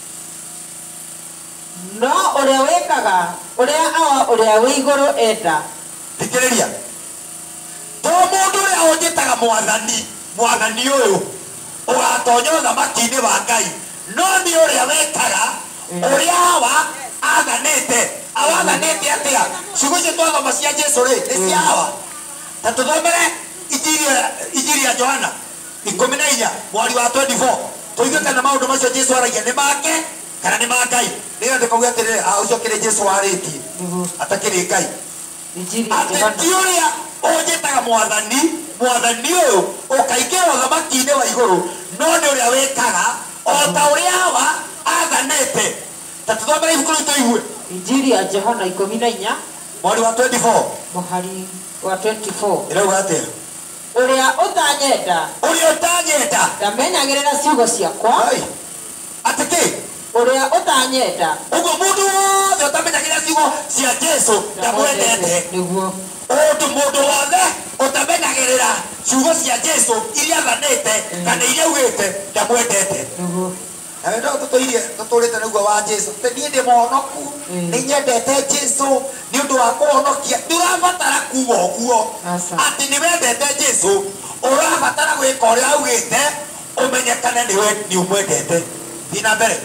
S2: No ũrĩa wĩkaga ũrĩa wĩ igũrũ enda.
S1: Thikĩrĩria. To mũndũ ũrĩa ũnjĩtaga mwathani ũyũ ũgatonya ũthamaki-inĩ wa Ngai, no nĩ ũrĩa wekaga ũrĩa Hawa athanĩte. Awathanĩte atĩa? Ciugo icio twathoma cia Jesũ rĩ nĩ cia Hawa. Ta tũthomere Injili ya Johana 14 mweri wa 24. Tũigue kana maũndũ macio Jesũ aragia nĩ make kana nĩ ma Ngai. Nĩgetha ndĩkauge atĩrĩrĩ ũcio kĩrĩ Jesũ warĩtie atakĩrĩ Ngai. Atĩ ti ũrĩa ũnjĩtaga mwathani ũyũ ũkaingĩra ũthamaki-inĩ wa igũrũ, no nĩ ũrĩa wĩkaga o ta ũrĩa Hawa athanĩte. Ta tũthomere ibuku rĩu tũigue.
S2: Injili ya Johana 14
S1: mweri wa 24.
S2: Mũhari wa 24.
S1: Ĩrauga atĩa?
S2: Ũrĩa ũtanyenda ndamenyagĩrĩra ciugo ciakwa.
S1: Atĩ kĩ?
S2: Ũrĩa ũtanyenda.
S1: Ũguo mũndũ wothe ũtamenyagĩrĩra ciugo cia Jesũ ndamwendete.
S2: Nĩguo.
S1: Mũndũ wothe ũtamenyagĩrĩra ciugo cia Jesũ iria athanĩte kana iria augĩte ndamwendete.
S2: Nĩguo.
S1: Na wendo tũtũrĩte nĩguo wa Jesũ. Niĩ ndĩ mũhonoku, nĩ nyendete Jesũ nĩ ũndũ wa kũhonokia. Ndũrabatara kuga ũguo atĩ nĩ wendete Jesũ. Ũrabatara gwĩka ũrĩa augĩte ũmenyekane nĩ ũmwendete. Thiĩ na mbere.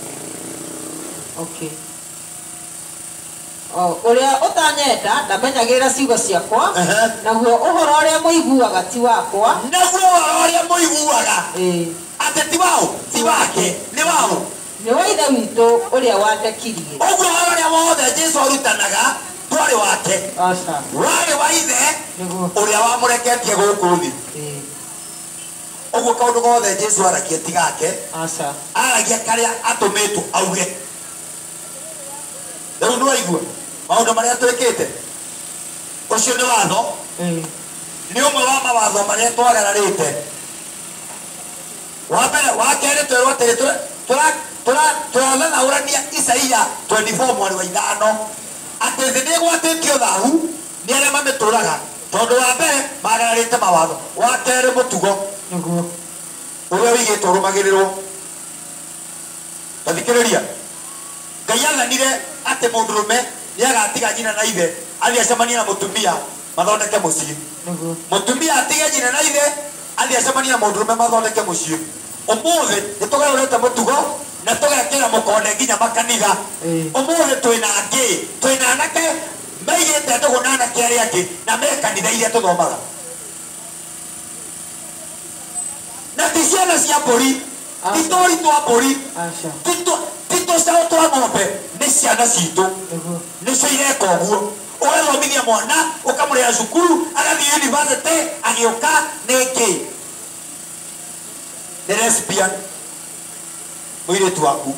S2: Okay. Ũrĩa ũtanyenda ndamenyagĩrĩra ciugo ciakwa. Naguo ũhoro ũrĩa mũiguaga ti wakwa.
S1: Naguo ũhoro ũrĩa mũiguaga atĩ ti waũ, ti wake, nĩ waũ?
S2: Nĩ wa ithe witũ ũrĩa wandekirie.
S1: Ũguo ũhoro ũrĩa wothe Jesũ arutanaga ndwarĩ wake, warĩ wa ithe ũrĩa wamũreketie gũkũ thĩ. Ũguo kaũndũ gothe Jesũ aragia ti gake, aragia karĩa atũmĩtwo auge. Rĩu nĩ waigua maũndũ marĩa twĩkĩte? Ũcio nĩ watho, nĩ ũmwe wa mawatho marĩa twagararĩte. Wa mbere, wa kerĩ twerwo atĩrĩ tũrathathaũrania Isaia 24 mweri wa 5 atĩ thĩ nĩĩgwatĩtio thaahu nĩ arĩa mamĩtũraga, tondũ wa mbere magararĩte mawatho. Wa kerĩ mũtugo ũrĩa wĩigĩtwo ũrũmagĩrĩrwo. Tathikĩrĩria, Ngai athanire atĩ mũndũrũme niagatiga nyina na ithe athie acemania na mutumia mathondeke mucii mutumia atige nyina na ithe athie acemania na mundurume mathondeke mucii umuthi nitugarurite mutugo na tugekira mukonde nginya makanitha umuthi twina anake meigite ndugu na anake aria angi na me kanitha iria tuthomaga na ti ciana cia mbũri ti tũri twa mbũri ti tũcaũ twa ng'ombe nĩ ciana citũ nĩcio ireka ũguo ũgathomithia mwana ũkamũrĩra cukuru agathiĩ university agĩũka nĩkĩ nĩ lesbian mũirĩtu waku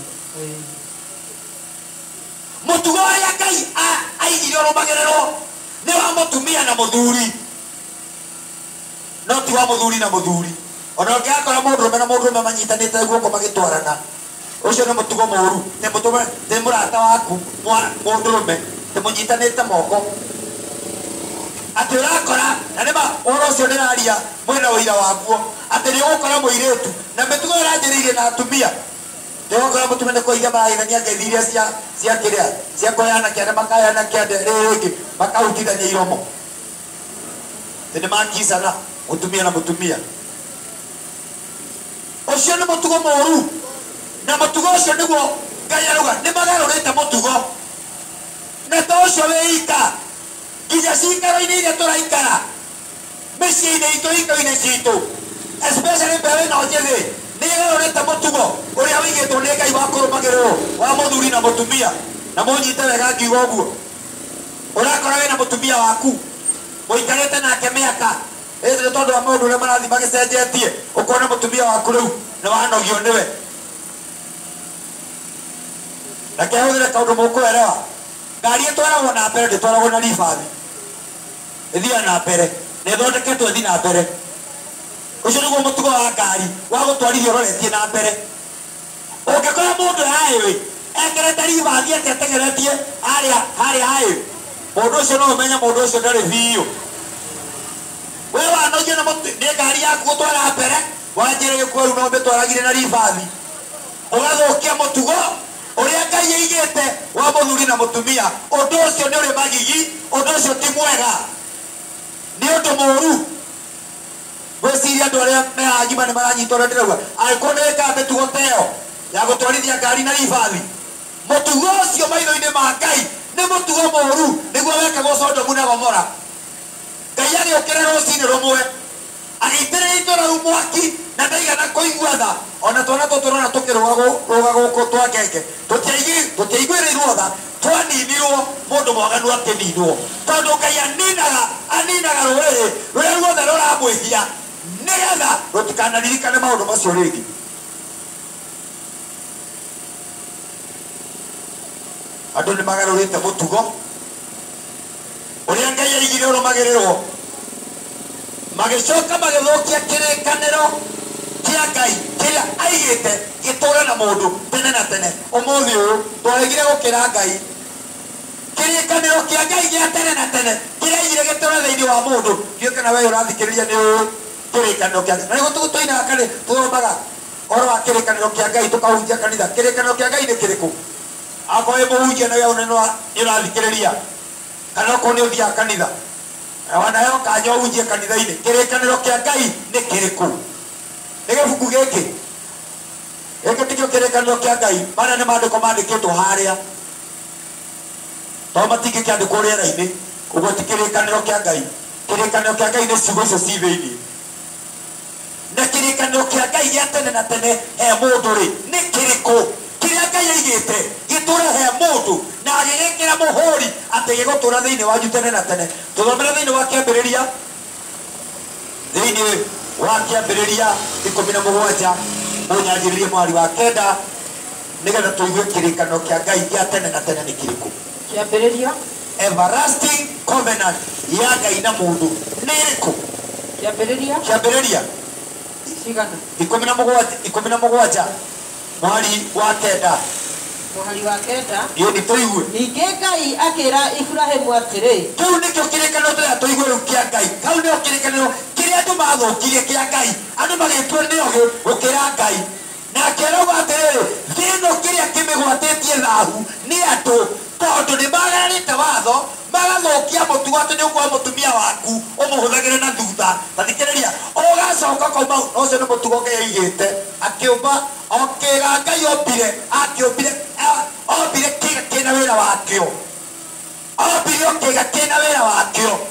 S1: mũtugo ũrĩa Ngai aigire ũrũmagĩrĩrwo nĩ wa mũtumia na mũthuri no ti wa mũthuri na mũthuri ona ũngĩakora mũndũrũme na mũndũrũme manyitanĩte guoko magĩtwarana ũcio nĩ mũtugo mũũru nĩ mũrata waku mũndũrũme mũnyitanĩte moko atĩ ũrakora na nĩma ũhoro ũcio nĩraria mwena ũira waguo atĩ nĩ ũgũkora mũirĩtu na mĩtugo ĩranjĩrĩirie na atumia nĩ ũgũkora mũtumia nĩ kũiga marahithania ngeithi iria cia kĩrĩa cia kũheana kĩande makaheyana kĩande rĩngĩ makahutithania iromo tĩ nĩ makicana mũtumia na mũtumia ũcio nĩ mũtugo mũũru na mũtugo ũcio nĩguo Ngai arauga nĩ magarũrĩte mũtugo na to ũcio wĩ ika nginya cikaro-inĩ iria tũraikara mĩciĩ-inĩ itũ iko-inĩ citũ especially mbeũ ĩno njĩthĩ nĩ ĩgarũrĩte mũtugo ũrĩa wĩigĩtwo nĩ Ngai wa kũrũmagĩrĩrwo wa mũthuri na mũtumia na mũnyite wega ngiuga ũguo ũrakora wĩna mũtumia waku mũikarĩte nake mĩaka nĩ tondũ wa maũndũ ũrĩa marathiĩ magĩcenjetie ũkona mũtumia waku rĩu nĩ wanogio nĩwe na kehũthĩre kaũndũ mũkũerewa ngari ĩtwaragwo na mbere ndĩtwaragwo na ribathi ĩthiaga na mbere na ĩthondeketwo ĩthi na mbere ũcio nĩguo mũtugo wa ngari wa gũtwarithia ũroretie na mbere ũngĩkora mũndũ haĩwĩ ekĩrĩte ribathi atetengeretie harĩa haĩwĩ mũndũ ũcio no ũmenye mũndũ ũcio ndarĩ biũ we wanogio nĩ ngari yaku gũtwara mbere wanjĩre gĩkuo rĩu no ũmĩtwaragire na ribathi ũgathũkia mũtugo ũrĩa Ngai aigĩte wa mũthuri na mũtumia ũndũ ũcio nĩ ũrĩ magigi ũndũ ũcio ti mwega nĩ ũndũ mũũru gwĩciria andũ arĩa me agima nĩ maranyitwo ũrĩa ndĩrauga angĩkorwo nĩ wĩkaga mĩtugo ta ĩyo ya gũtwarithia ngari na ribathi mũtugo ũcio maitho-inĩ ma Ngai nĩ mũtugo mũũru nĩguo wekagwo Sodomu na Gomora Ngai agĩũkĩra rũcinĩ rũmwe agĩitĩrĩria itũũra rĩu mwaki na ndaigana kũigua tha ona twana tũtũ tũrona tũkĩrũga gũkũ twa ngenge tũtiaiguĩrĩirwo tha twaninirwo mũndũ mwaganu akĩninwo tondũ Ngai aninaga rũrĩrĩ rũrĩa ruothe rũramwĩhia nĩgetha rũtikanaririkane maũndũ macio rĩngĩ andũ nĩ magarũrĩte mũtugo ũrĩa Ngai aigire ũrũmagĩrĩrwo magĩcoka magĩthũkia kĩrĩkanĩro kĩa Ngai kĩrĩa aigĩte gĩtũũre na mũndũ tene na tene ũmũthĩ ũyũ twaregire gũkĩra Ngai kĩrĩkanĩro kĩa Ngai gĩa tene na tene kĩrĩa aigire gĩtũũre thĩinĩ wa mũndũ ndiũĩ kana we ũrathikĩrĩria nĩ ũĩ kĩrĩkanĩro kĩa Ngai na nĩguo tũinaga kanĩ tũthomaga ũhoro wa kĩrĩkanĩro kĩa Ngai tũkahunjia kanitha kĩrĩkanĩro kĩa Ngai nĩ kĩrĩkũ akorwo wĩ mũhunjia na we nĩ ũrathikĩrĩria kana okorwo nĩ ũthiaga kanitha wanaheo kanya ũhunjie kanitha-inĩ kĩrĩkanĩro kĩa Ngai nĩ kĩrĩkũ nĩ gĩbuku gĩkĩ tikĩo kĩrĩkanĩro kĩa Ngai mana nĩ maandĩko mandĩkĩtwo harĩa to matingĩkĩandĩkwo rĩera-inĩ ũguo ti kĩrĩkanĩro kĩa Ngai kĩrĩkanĩro kĩa Ngai nĩ ciugo icio ci thĩinĩ na kĩrĩkanĩro kĩa Ngai gĩa tene na tene he mũndũ rĩ nĩ kĩrĩkũ kĩrĩa Ngai aigĩte gĩtũũre he mũndũ na agĩgĩkĩra mũhũri atĩ gĩgũtũũra thĩinĩ wanyu tene na tene tũthomere thĩinĩ wa kĩambĩrĩria 17 mũnyanjĩrĩrie mwari wa 9 nĩgetha tũigue kĩrĩkanĩro kĩa Ngai gĩa tene na tene nĩ kĩrĩkũ
S2: kĩambĩrĩria
S1: everlasting covenant ya Ngai na mũndũ nĩ ĩrĩkũ kĩambĩrĩria
S2: cigana
S1: 17 mwari wa 9
S2: mwari wa 9
S1: iyo nĩ tũigue
S2: ningĩ Ngai akĩra Ibrahimu atĩrĩ
S1: kĩu nĩkĩo kĩrĩkanĩro tũrĩa tũigue rĩu kĩa Ngai kau nĩo kĩrĩkanĩro kĩrĩa andũ mathũkirie kĩa Ngai andũ magĩtua nĩogĩ gũkĩra Ngai na akĩrauga atĩrĩrĩ thĩ ĩno kĩrĩa kĩmĩgwatĩtie thaahu nĩ andũ tondu ni magarite watho magathokia mutugo ati ni ukwa mutumia waku umuhuthagire na thutha tathikiriria ugacoka kauma no cio ni mutugo ngeigite akiumba okiga Ngai ombire kiga kina wira wakio ombire kiga kina wira wakio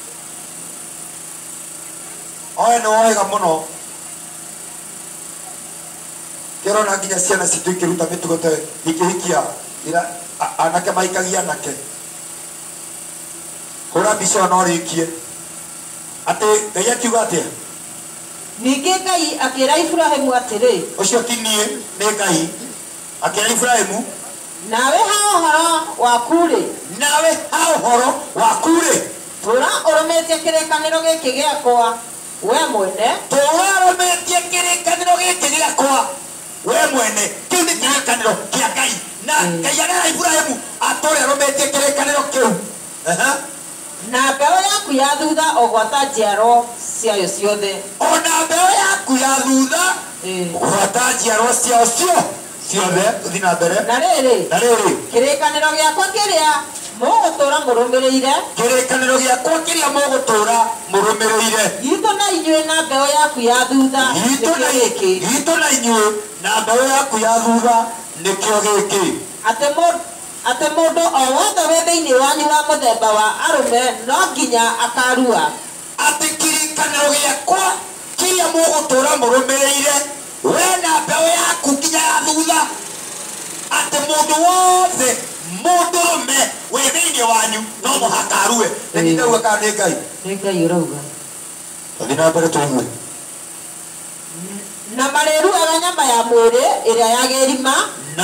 S1: oe ni wega muno kirona nginya ciana citu ikiruta mitugo te ikihikia ira anake maikagia anake hura mbica no rikie ati Ngai akiuga atia
S2: ningĩ Ngai akĩra Ibrahimu atĩrĩ
S1: ucio ti niĩ nĩ Ngai akĩra Ibrahimu
S2: nawe ha ũhoro waku-rĩ tũra ũrũmĩtie kĩrĩkanĩro gĩkĩ gĩakwa we mwene
S1: we mwene kĩu nĩ kĩrĩkanĩro kĩa Ngai na Ngai arera Ibrahimu atũre arũmĩtie kĩrĩkanĩro kĩu
S2: na mbeũ yaku ya thutha ũgwata njiaro ciayo ciothe
S1: ona mbeũ yaku ya thutha ũgwata njiaro ciao ciothe ũthi na mbere
S2: na rĩrĩ kĩrĩkanĩro gĩakwa kĩrĩa mũgũtũra mũrũmĩrĩire gitũ na inyuĩ na mbeũ yaku ya thutha
S1: gitũ na inyuĩ na mbeũ yaku ya thutha nĩkĩo gĩkĩ
S2: atĩ mũndũ o wothe wĩ thĩinĩ wanyu wa mũthemba wa arũme no nginya akarua
S1: atĩ kĩrĩkanĩro gĩakwa kĩrĩa mũgũtũra mũrũmĩrĩire we na mbeũ yaku nginya ya thutha atĩ mũndũ wothe mũndũrũme wĩ thĩinĩ wanyu no mũhaka arue na nĩndauga kana nĩ Ngai
S2: nĩ Ngai ũrauga
S1: tũthiĩ na mbere tũigue
S2: na marĩruaga nyama ya mwĩrĩ ĩrĩa yagĩrima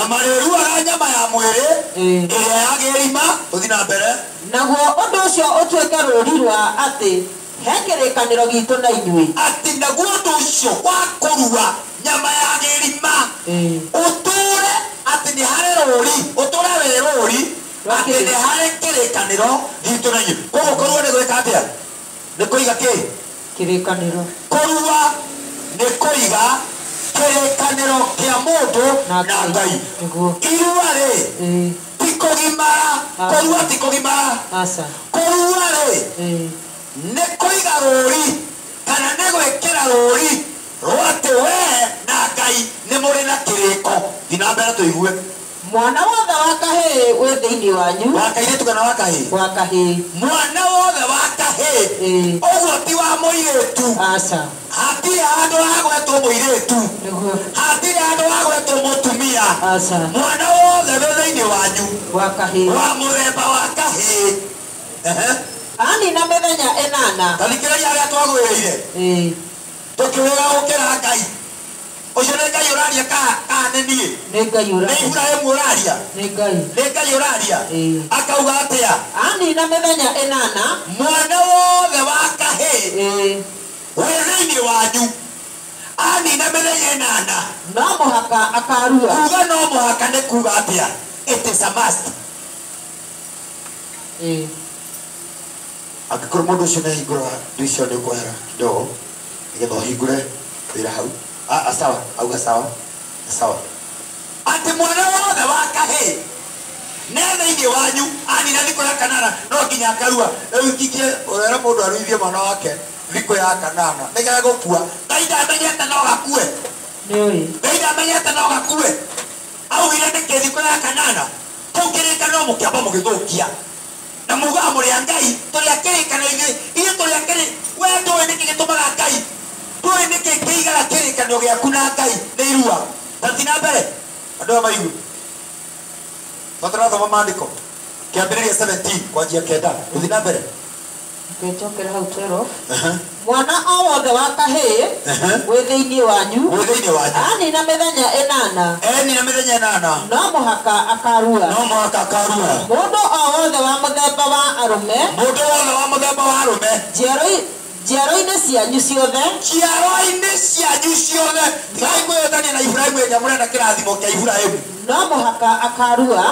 S1: ĩrĩa yagĩrima tũthiĩ na mbere
S2: naguo ũndũ ũcio ũtuĩke rũũri rwa atĩ he kĩrĩkanĩro gitũ na inyuĩ
S1: atĩ naguo ũndũ ũcio wa kũrua nyama yagĩrima ũtũre atĩ nĩ harĩ rũũri ũtũre wĩ rũũri atĩ nĩ harĩ kĩrĩkanĩro gitũ na inyuĩ koguo kũrua nĩ gwĩka atĩa nĩ kũiga
S2: kĩrĩkanĩro
S1: kũrua nĩ kũiga kĩrĩkanĩro kĩa mũndũ na Ngai irua-rĩ ti kũgimara kũrua ti kũgimara kũrua-rĩ nĩ kũiga rũũri kana nĩ gwĩkĩra rũũri rwa atĩ wee na Ngai nĩ mũrĩ na kĩrĩko thiĩ na mbere tũigue
S2: mwana wothe wa kahĩĩ wĩ thĩinĩ wanyu
S1: wa kairĩtu kana wa kahĩĩ mwana wothe wa kahĩĩ ũguo ti wa mũirĩtu hatirĩ handũ hagwetwo mũirĩtu hatirĩ handũ hagwetwo mũtumia mwana wothe wĩ thĩinĩ wanyu wa mũthemba wa kahĩĩ
S2: anina mĩthenya 8
S1: tathikĩrĩria arĩa twagwĩrĩire tũkĩwĩra gũkĩra Ngai ucio nĩ Ngai ũraria kana nĩ niĩ
S2: nĩ
S1: Ibrahimu ũraria nĩ Ngai ũraria akauga atĩa
S2: anina mĩthenya 8
S1: mwana wothe wa kahĩĩ wĩ thĩinĩ wanyu anina mĩthenya 8
S2: no mũhaka akarua
S1: kuga no mũhaka nĩ kuga atĩa it is a must angĩkorwo mũndũ ũcio nĩ ahingũra ndu icio nĩ ũkũhera kidogo nĩgetha ũhingũre wĩra hau sawa auga sawa ati mwana wothe wa kahĩĩ nĩ thĩinĩ wanyu anina thikũ ya kanana no nginya akarua rĩu ikikie ũrera mũndũ aruithie mwana wake thikũ ya kanana nĩgetha gũkua Ngai ndamenyete no gakue Ngai ndamenyete no gakue augire nĩkĩ thikũ ya kanana kũu kĩrĩkanĩro mũkĩamba mũgĩthũkia na mugaga mũrĩa Ngai tũrĩa kĩrĩkanĩro ithuĩ tũrĩa we ndũĩ nĩkĩ gĩtũmaga Ngai ndũĩ nĩkĩ kĩigaga kĩrĩkanĩro gĩaku na Ngai nĩ irua tathi na mbere andũ aya maigue tũrathoma maandĩko kĩambĩrĩria 17 kwanjia 9 tũthi na mbere
S2: ngĩcokera hau 12 mwana o wothe wa kahĩĩ wĩ thĩinĩ wanyu anina mĩthenya 8 no mũhaka akarua mũndũ o wothe wa mũthemba wa arũme njiaro-inĩ cianyu ciothe
S1: Ngai mwĩtania na Ibrahimu nyamũre na kĩrathimo kĩa Ibrahimu
S2: no mũhaka akarua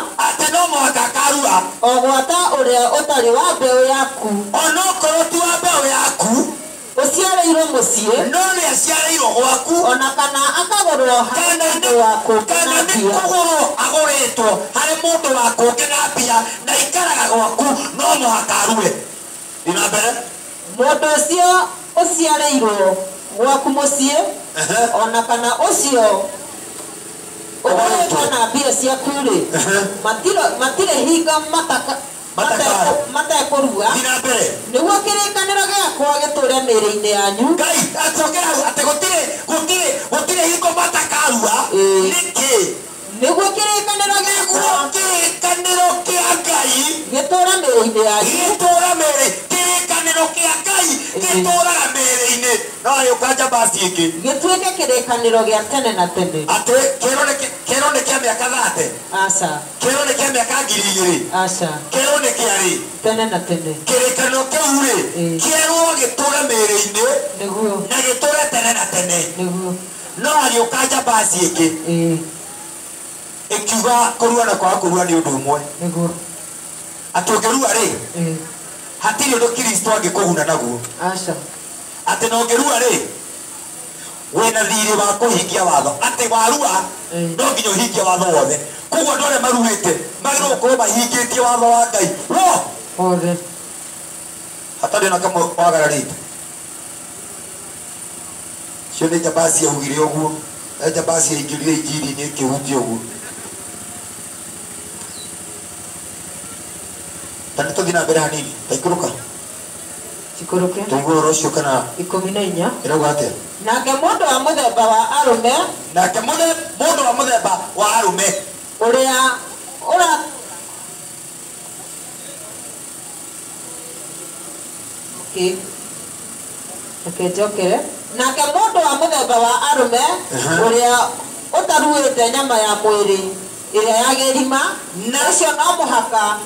S2: o gwata ũrĩa ũtarĩ wa mbeũ yaku
S1: onokorwo ti wa mbeũ yaku
S2: uciareirwo mucie
S1: no ni aciareirwo gwaku
S2: ona kana akagorwo handu wako
S1: kana ni kugorwo agoretwo hari mundu wako ngina mbia na ikaraga gwaku no muhaka arue ina mbere
S2: mundu ucio uciareirwo gwaku mucie ona kana ucio ugoretwo na mbia ciaku ri matire hinga matakurua niguo kirikaniro giakwa giture mĩĩrĩ-inĩ yanyu
S1: ngai acokera ati gutire hingo matakarua niki
S2: niguo kirikaniro giakwa
S1: kia ngai
S2: giture mĩĩrĩ-inĩ yanyu
S1: kirikaniro kia ngai gituraga mĩĩrĩ-inĩ no ukanja basi iki
S2: gituike kirikaniro gia tene na tene
S1: ati kero ne kia miaka 30
S2: aca
S1: kero ne kia miaka 2000
S2: aca
S1: kero ne kia ri
S2: tene na tene
S1: kirikaniro kiu ri kero gitura mĩĩrĩ-inĩ
S2: niguo
S1: na giture tene na tene
S2: niguo
S1: no ari ukanja basi iki ikiuga kurua na kwa kurua ni undu umwe
S2: niguo
S1: ati ungerua ri hatiri undu Kristo angikuguna naguo
S2: aca
S1: ati no ngerua ri wena thiri wa kuhingia watho ati warua no nginya uhingia watho wothe koguo ndore maruite magiro gukorwo mahingitie watho wa Ngai
S2: wothe
S1: hatari na kama wagararite cio nĩ njambaci augire ũguo njambaci aingĩrire injiri-inĩ ĩkĩhunjia ũguo ta nĩ tũthiĩ na mbere hanini ta ikũrũka
S2: chikuruke
S1: tũiguo ũhoro ũcio kana
S2: 14
S1: ĩrauga atĩa
S2: nake mũndũ wa mũthemba wa arũme
S1: nake mũndũ wa mũthemba wa arũme
S2: ũrĩa njokere nake mũndũ wa mũthemba wa arũme ũrĩa ũtaruĩte nyama ya mwĩrĩ ĩrĩa ya gĩrima nacio no mũhaka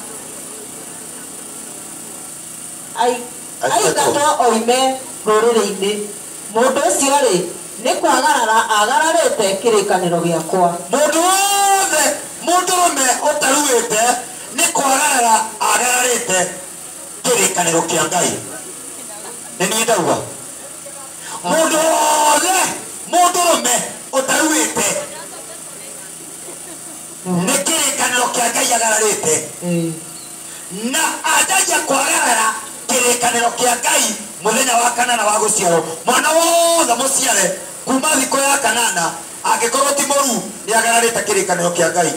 S2: aingatwo oime rũrĩrĩ-inĩ mũndũ ũcio rĩ nĩ kwagarara agararĩte kĩrĩkanĩro gĩakwa
S1: mũndũ wothe mũndũrũme ũtaruĩte nĩ kwagarara agararĩte kĩrĩkanĩro kĩa Ngai nĩ niĩ ndauga mũndũ wothe mũndũrũme ũtaruĩte nĩ kĩrĩkanĩro kĩa Ngai agararĩte na anjagia kwagarara kĩrĩkanĩro kĩa Ngai mũthenya wa kanana wa gũciarwo mwana wothe mũciare kuma thikũ ya kanana angĩkorwo ti mũru nĩ agararĩte kĩrĩkanĩro kĩa Ngai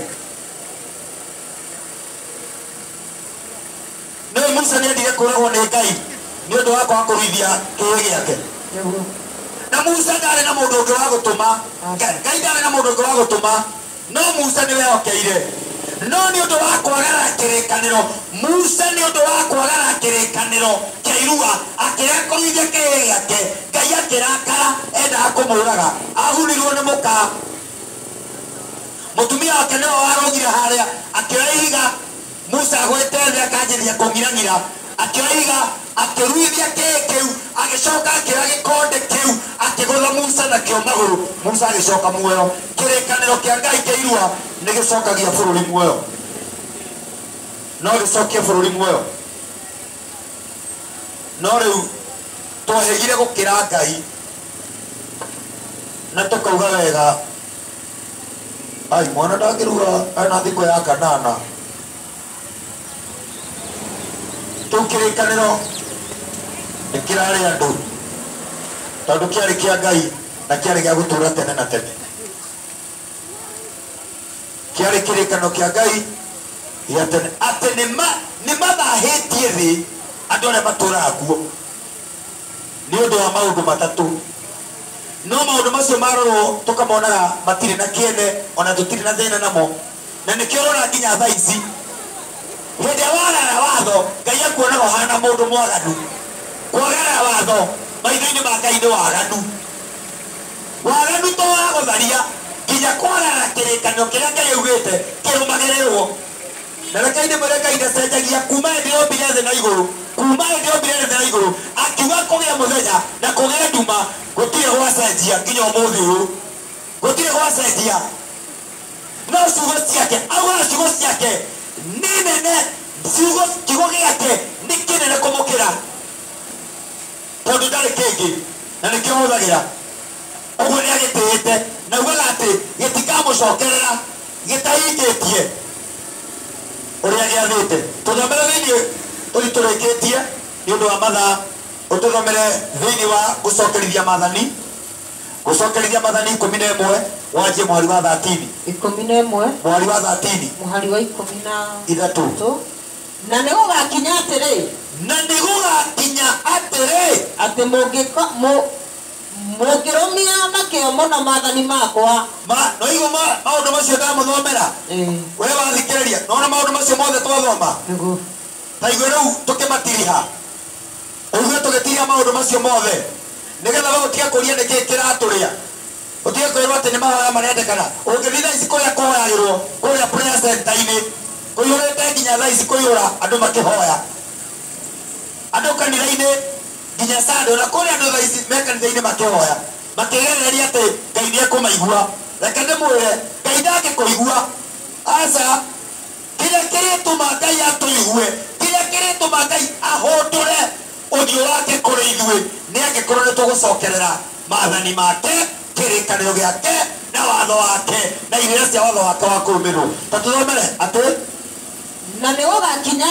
S1: nĩ Musa nĩ endire kũragwo nĩ Ngai nĩ ũndũ wa kwaga kũruithia kĩhĩ gĩake na Musa ndarĩ na mũndũ ũngĩ wa gũtũma Ngai ndarĩ na mũndũ ũngĩ wa gũtũma no Musa nĩ wehokeire no nĩ ũndũ wa kwagarara kĩrĩkanĩro Musa nĩ ũndũ wa kwagarara kĩrĩkanĩro kĩa irua akĩrega kũruithia kĩhĩ gĩake Ngai akĩrakara endaga kũmũraga ahunirwo nĩ mũka mũtumia wake nĩwe warũgire harĩa akĩoya ihiga Musa agwĩte thĩ akanjĩrĩria kũng'irang'ira akĩoya ihiga akĩruithia kĩhĩ kĩu agĩcoka akĩoya gĩkonde kĩu akĩgũtha Musa nakĩo magũrũ Musa agĩcoka muoyo kĩrĩkanĩro kĩa Ngai kĩa irua nĩ gĩcokagia bũrũri muoyo no gĩcokie bũrũri muoyo no rĩu twahĩgire gũkĩra Ngai na tũkauga wega ai mwana ndangĩruga ena thikũ ya kanana tũu kĩrĩkanĩro nĩ kĩrarĩ andũ tondũ kĩarĩ kĩa Ngai na kĩarĩ gĩa gũtũũra tene na tene kĩarĩ kĩrĩkanĩro kĩa Ngai gĩa tene atĩ nĩ mathahĩtie thĩ andũ arĩa matũũraga kuo nĩ ũndũ wa maũndũ matatũ no maũndũ macio marorwo tũkamonaga matirĩ na kĩene ona tũtirĩ na thĩna namo na nĩkĩo ũrona nginya thaa ici hĩndĩ ĩrĩa wagarara watho Ngai akuonaga ũhana mũndũ mwaganu kwagarara watho maitho-inĩ ma Ngai nĩ waganu to wa gũtharia nginya kwagarara kĩrĩkanĩro kĩrĩa Ngai augĩte kĩrũmagĩrĩrwo na reke ndĩmwĩre Ngai ndacenjagia kuma hĩndĩ ĩrĩa ombire thĩ na igũrũ kuma hĩndĩ ĩrĩa ombire thĩ na igũrũ akiuga kũgĩa mũthenya na kũgĩa nduma gũtirĩ gwacenjia nginya ũmũthĩ ũyũ gũtirĩ gwacenjia no ciugo ciake auga ciugo ciake nĩ nene kiugo gĩake nĩ kĩnene kũmũkĩra tondu ndari kingi na nikio huthagira uguo ni agitite na ugaga ati gitikamucokerera gitahingitie uria giathite tuthomere thiini turikitie ni undu wa mathaa ututhomere thiini wa gucokerithia mathani 11 wajie mwari wa 13 mwari wa 13
S2: muhari wa 13 na nigugakinya atiri ati mungirumia na kio muno mathani makwa
S1: no igo maundu macio ndamuthomera we wathikiriria nona maundu macio mothe twathoma ta igwe riu tukimatiriha uguo tugitiria maundu macio mothe nigetha we utige kuria niki kiraturia utige kwirwo ati ni mahoya marendekana ungithitha ici kuria kuhoyagirwo kuria prayer center-ini kuiyurite nginya thaa ici kuiyura andu makihoya andu kanitha-ini nginya sando na kuria andu thaa ici me kanitha-ini makihoya makigereria ati Ngai ni ekumaigua reke ndimwire Ngai ndangikuigua aca kiria kirituma Ngai atuigue kiria kirituma Ngai ahundure uthio wake kuri ithuĩ nĩ angĩkorwo nĩ tũgũcokerera maathani make kĩrĩkanĩro gĩake na watho wake na irĩra cia watho wake wa kũrũmĩrĩrwo ta tũthomere atĩ
S2: na nĩgũgakinya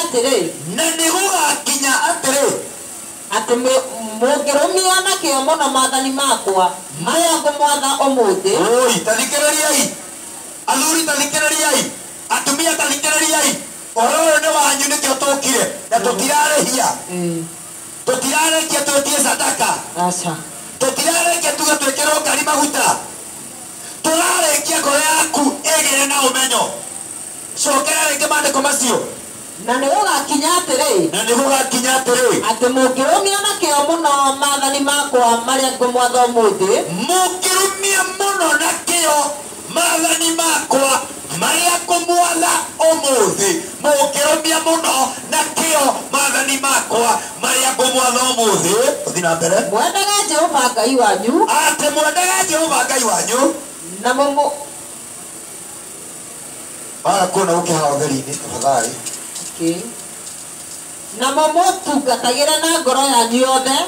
S2: atĩrĩ atĩ mũngĩrũmia na kĩo mũno maathani makwa marĩa ngũmwatha ũmũthĩ
S1: ta thikĩrĩriai athuri ta thikĩrĩriai atumia ta thikĩrĩriai ũhoro ũyũ nĩ wanyu nĩkĩo tũkire na tũtirarĩhia tutirarekia twetie sadaka tutirarekia tuge twekirwo ngari maguta turarekia ngoro yaku egere na umenyo cokera rĩngĩ maandĩko macio
S2: na nĩgũgakinya atĩrĩ
S1: atĩ
S2: mũngĩrũmia na kĩo mũno maathani makwa marĩa ngũmwatha ũmũthĩ
S1: mũngĩrũmia mũno na kĩo maathani makwa maria ngũmwatha ũmũthĩ mũngĩrũmia mũno na kĩo maathani makwa maria ngũmwatha ũmũthĩ ũthiĩ na mbere
S2: mwendaga Jehova Ngai wanyu
S1: atĩ mwendaga Jehova Ngai wanyu
S2: na mũmũ
S1: kuona ũkĩha ũtheri-inĩ tafadhali
S2: na mũmũtungatagĩre na ngoro yanyu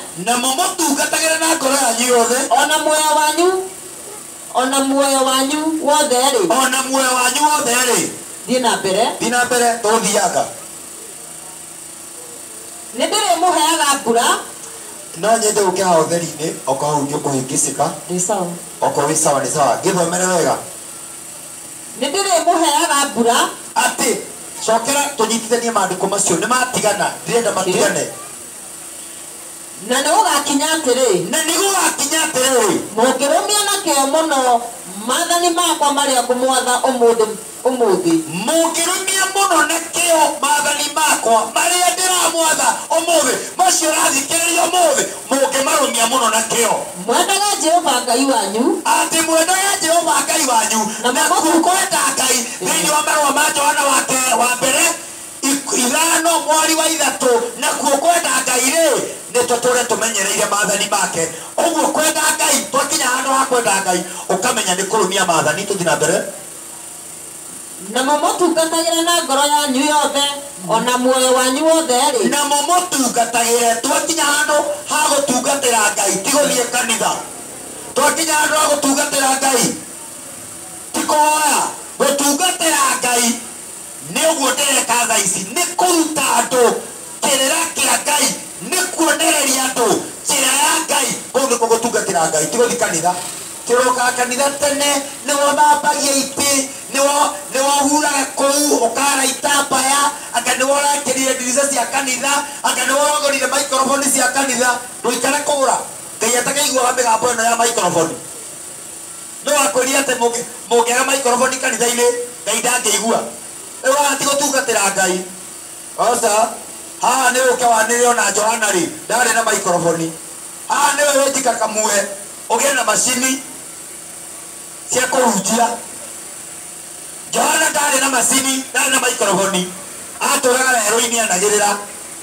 S2: yothe ona muoyo wanyu wothe rĩ thiĩ na mbere
S1: tũthiaga
S2: nĩ ndĩrĩmũheaga mbura
S1: no nyende ũkĩha ũtheri-inĩ okorwo hau nĩ ũkũhĩngĩcĩka okorwo wĩ sawa nĩ sawa gĩthomere wega
S2: nĩ ndĩrĩmũheaga mbura
S1: atĩ cokera tũnyitithanie maandĩko macio nĩ matigana ndĩrenda matigane
S2: na nĩgũgakinya atĩrĩ mũngĩrũmia na kĩo mũno maathani makwa marĩa ngũmwatha ũmũthĩ
S1: mũngĩrũmia mũno na kĩo maathani makwa marĩa ndĩramwatha ũmũthĩ macio ũrathikĩrĩria ũmũthĩ mũngĩmarũmia mũno na kĩo
S2: mwendaga Jehova Ngai wanyu
S1: atĩ mwendaga Jehova Ngai wanyu na kwenda Ngai thĩinĩ wa marũa ma Johana wake wa mbere 5 mweri wa 3 na kwenda Ngai rĩ nĩ tũtũre tũmenyereire maathani make ũguo kwenda Ngai twakinya handũ ha kwenda Ngai ũkamenya nĩ kũrũmia maathani tũthiĩ na mbere
S2: na mũmũtungatagĩre na ngoro yanyu yothe ona muoyo wanyu wothe rĩ
S1: na mũmũtungatagĩre twakinya handũ ha gũtungatĩra Ngai ti gũthiĩ kanitha twakinya handũ ha gũtungatĩra Ngai ti kũhoya gũtungatĩra Ngai nĩ ũguo ndĩreka thaa ici nĩ kũruta andũ kĩrĩra kĩa Ngai nĩ kuonereria andũ njĩra ya Ngai kũu nĩkuo gũtungatĩra Ngai ti gũthiĩ kanitha kĩroka kanitha tene nĩwo thambagia itĩ nĩwo huraga kũu ũkara itambaya anga nĩwo ũrakĩrire ndirica cia kanitha anga nĩwo ũrogorire maikrofoni cia kanitha ndũikare kũgũra Ngai atakaiguaga mĩgambo ĩno ya maikrofoni no akwĩria atĩ mũngĩaga maikrofoni kanitha-inĩ Ngai ndangĩigua rĩu haha ti gũtungatĩra Ngai oca haha nĩ ũke wanĩrĩo na Johana rĩ ndarĩ na maikrofoni haha nĩwe wĩjika kamue ũgĩe na macini cia kũhunjia Johana ndarĩ na macini ndarĩ na maikrofoni atũraga werũ-inĩ anagĩrĩra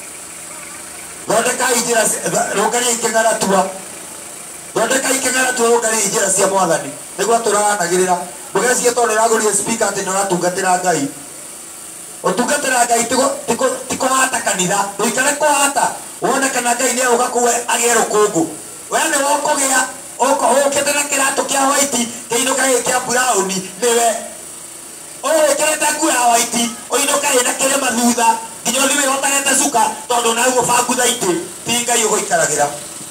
S1: thondekai njĩra rũngariai kĩng'aratua thondekai kĩng'aratua rũngariai njĩra cia Mwathani nĩguo atũraga anagĩrĩra ndũgecirie tondũ nĩũragũrire speaker atĩ nĩũratungatĩra Ngai ũtungatĩra Ngai ti kũhata kanitha ndũikare kũhata wona kana Ngai ni ugakuwe agero kungu wene wokogea okete na kirato kia white keinuka kia brown niwe kereta nguo ya white oinuka ina kire mathutha nginya niwe hotarete suka tondu naguo bangu thaiti ti Ngai ugoikaragira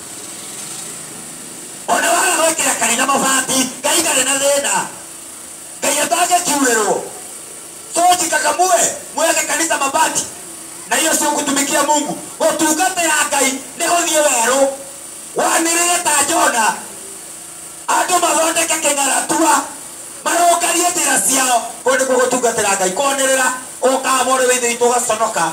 S1: ona wala gwikira kanitha mabati Ngai ndari na thina Ngai atage kiurero soji kakamue mweke kanisa mabati na hiyo sio kutumikia Mungu utungate ya Ngai ni guthie weru wanirire ta Jona andu mathondeke king'aratua marongarie njira ciao kundi gugutungatira Ngai konirira ukamore withe itugaconoka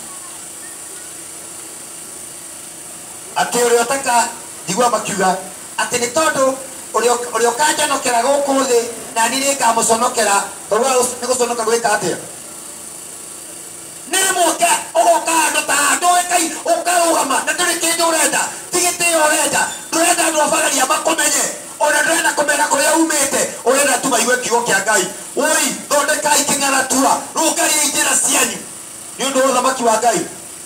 S1: ati uri otaka digwa makiuga ati ni tondu uri okanjanokera guku thi na ni nikamuconokera toguo ni guconoka gwika atia nere moke ogokando ta ndoekai okarugama na nduri kindu urenda tigite urenda ndurenda andu abagaria makumenye ona ndurenda kumenya kuria umite urenda tu baiwe kiugo kia Ngai oi thondekai king'aratua rungaria njira cianyu ni undu uthamaki wa Ngai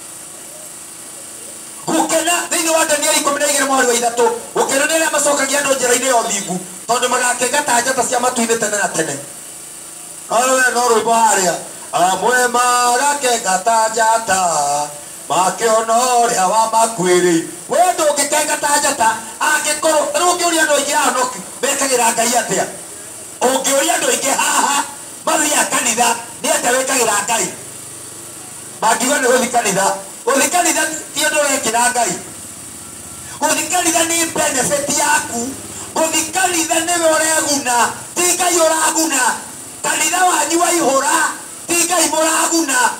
S1: gukena thiini wa Daniel 12:3 gukena ni aria macokagia andu njira-ini ya uthingu tondu magakenga ta njata cia matu-ini tene na tene no rwimbo haria amwe magakenga ta njata makiona uria wa makwiri we ndungikenga ta njata angikorwo riu ungiuria andu aingi haha mekagira Ngai atia ungiuria andu aingi haha mathia kanitha ni atia wikagira Ngai mangiuga ni guthi kanitha ti undu urekira Ngai guthi kanitha ni benefit yaku guthi kanitha niwe ureguna ti Ngai uraguna kanitha wanyu waihura ti Ngai muraguna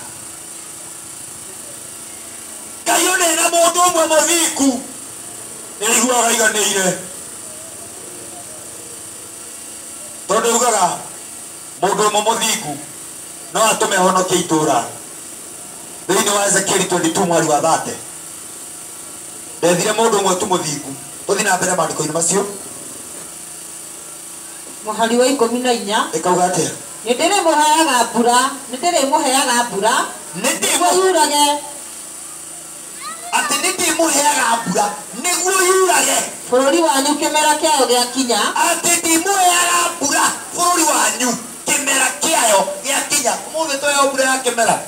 S1: Ngai unena mundu umwe muthiku niguaga iganĩire tondu ugaga mundu umwe muthingu no atume honokie itura thiini wa Ezekiel 22 mwari wa 30 ndethire mundu umwe tu muthingu tuthi na mbere maandiko-ini macio
S2: muhari wa 14
S1: ikauga atia
S2: nindirimuheaga mbura niguo yurage
S1: ati nindimuheaga mbura niguo yurage
S2: bururi wanyu kimera kiayo giakinya
S1: ati ndimuheaga mbura bururi wanyu kimera kiayo giakinya umuthi toyo mbura ya kimera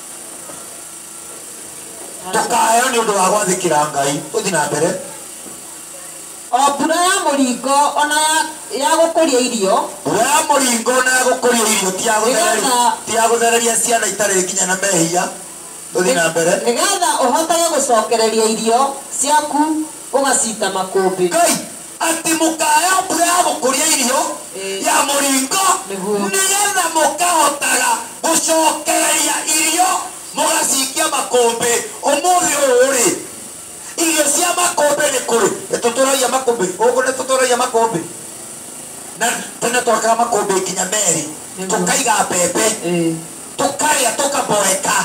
S1: tukaheo ni undu wa gwathikira Ngai uthi na mbere
S2: o mbura ya muringo ona ya gukuria irio
S1: mbura ya muringo na ya gukuria irio ti ya guthereria ciana itari nginya na mehia tuthi na mbere
S2: nigetha uhotage gucokereria irio ciaku ugacita makumbi
S1: Ngai ati mukaheo mbura ya gukuria irio ya muringo nigetha mukahotaga gucokereria irio mugacikia makumbi umuthi uri irio cia makumbi ni kuri tuturagia makumbi ugu ni tuturagia makumbi na tene twakaga makumbi nginya meri tukaiga mbembe tukaria tukaboreka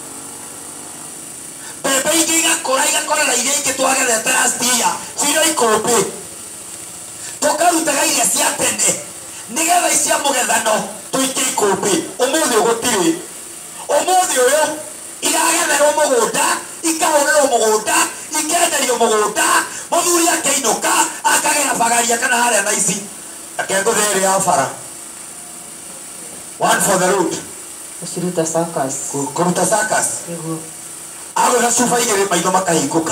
S1: mbembe ingi igakorera iria ingi twagethete last year cirio ikumbi tukarutaga iria cia tene nigetha icia mugethano tuikie ikumbi umuthi ugutiri umuthi uyu iragetherwo mugunda ikahurĩrwo mugunda ikenderio mugunda muthuri akeinuka akagera bagaria kana haria na ici akenguthere ya bara one for the road
S2: kuruta
S1: circus agwetha cuba igĩrĩ maitho makahingũka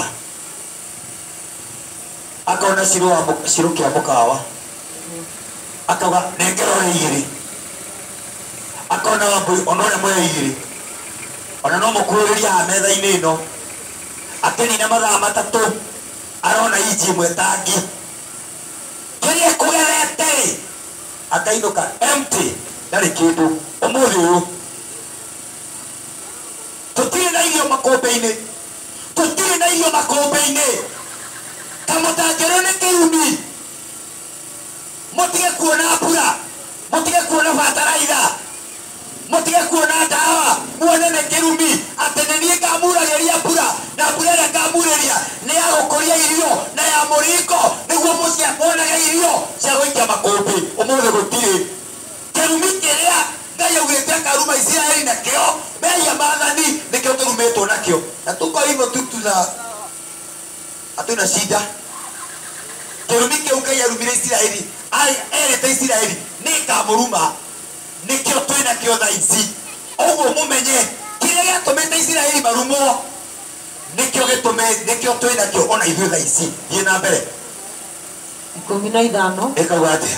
S1: akona ciru kia mũkawa akauga nengera ũrĩa igĩrĩ akona wambui ona ũrĩa mũya igĩrĩ ona no mũkuhĩrĩria haha metha-inĩ ĩno akenina mathaa matatũ arona inji ĩmwe tangi kĩrĩa kũgerete akainũka empty ndarĩ kĩndũ ũmũthĩ ũyũ tutirĩ na irio makũmbĩ-inĩ ta mũtangĩrwo nĩ kĩrumi mũtige kuona mbura mũtige kuona bataraitha mũtige kuona ndawa muone nĩ kĩrumi atĩ nĩ niĩ ngamuragĩria mbura na mbura ĩrĩa ngamurĩria nĩ ya gũkũria irio na ya mũringo nĩguo mũciĩ monage irio cia gũikia makũmbĩ ũmũthĩ gũtirĩ kĩrumi kĩrĩa Ngai augite akaruma Israeli na kio meya mathani nikio turumetwo nakio na tuko hivyo tu hatuna shida. Kirumi kiu Ngai arumire Israeli erete Israeli nikamuruma nikio twina kio thaici uguo mumenye kile giatumite Israeli marumo nikio twina kio ona ithuĩ thaici thie na mbere
S2: 15
S1: ekauga atia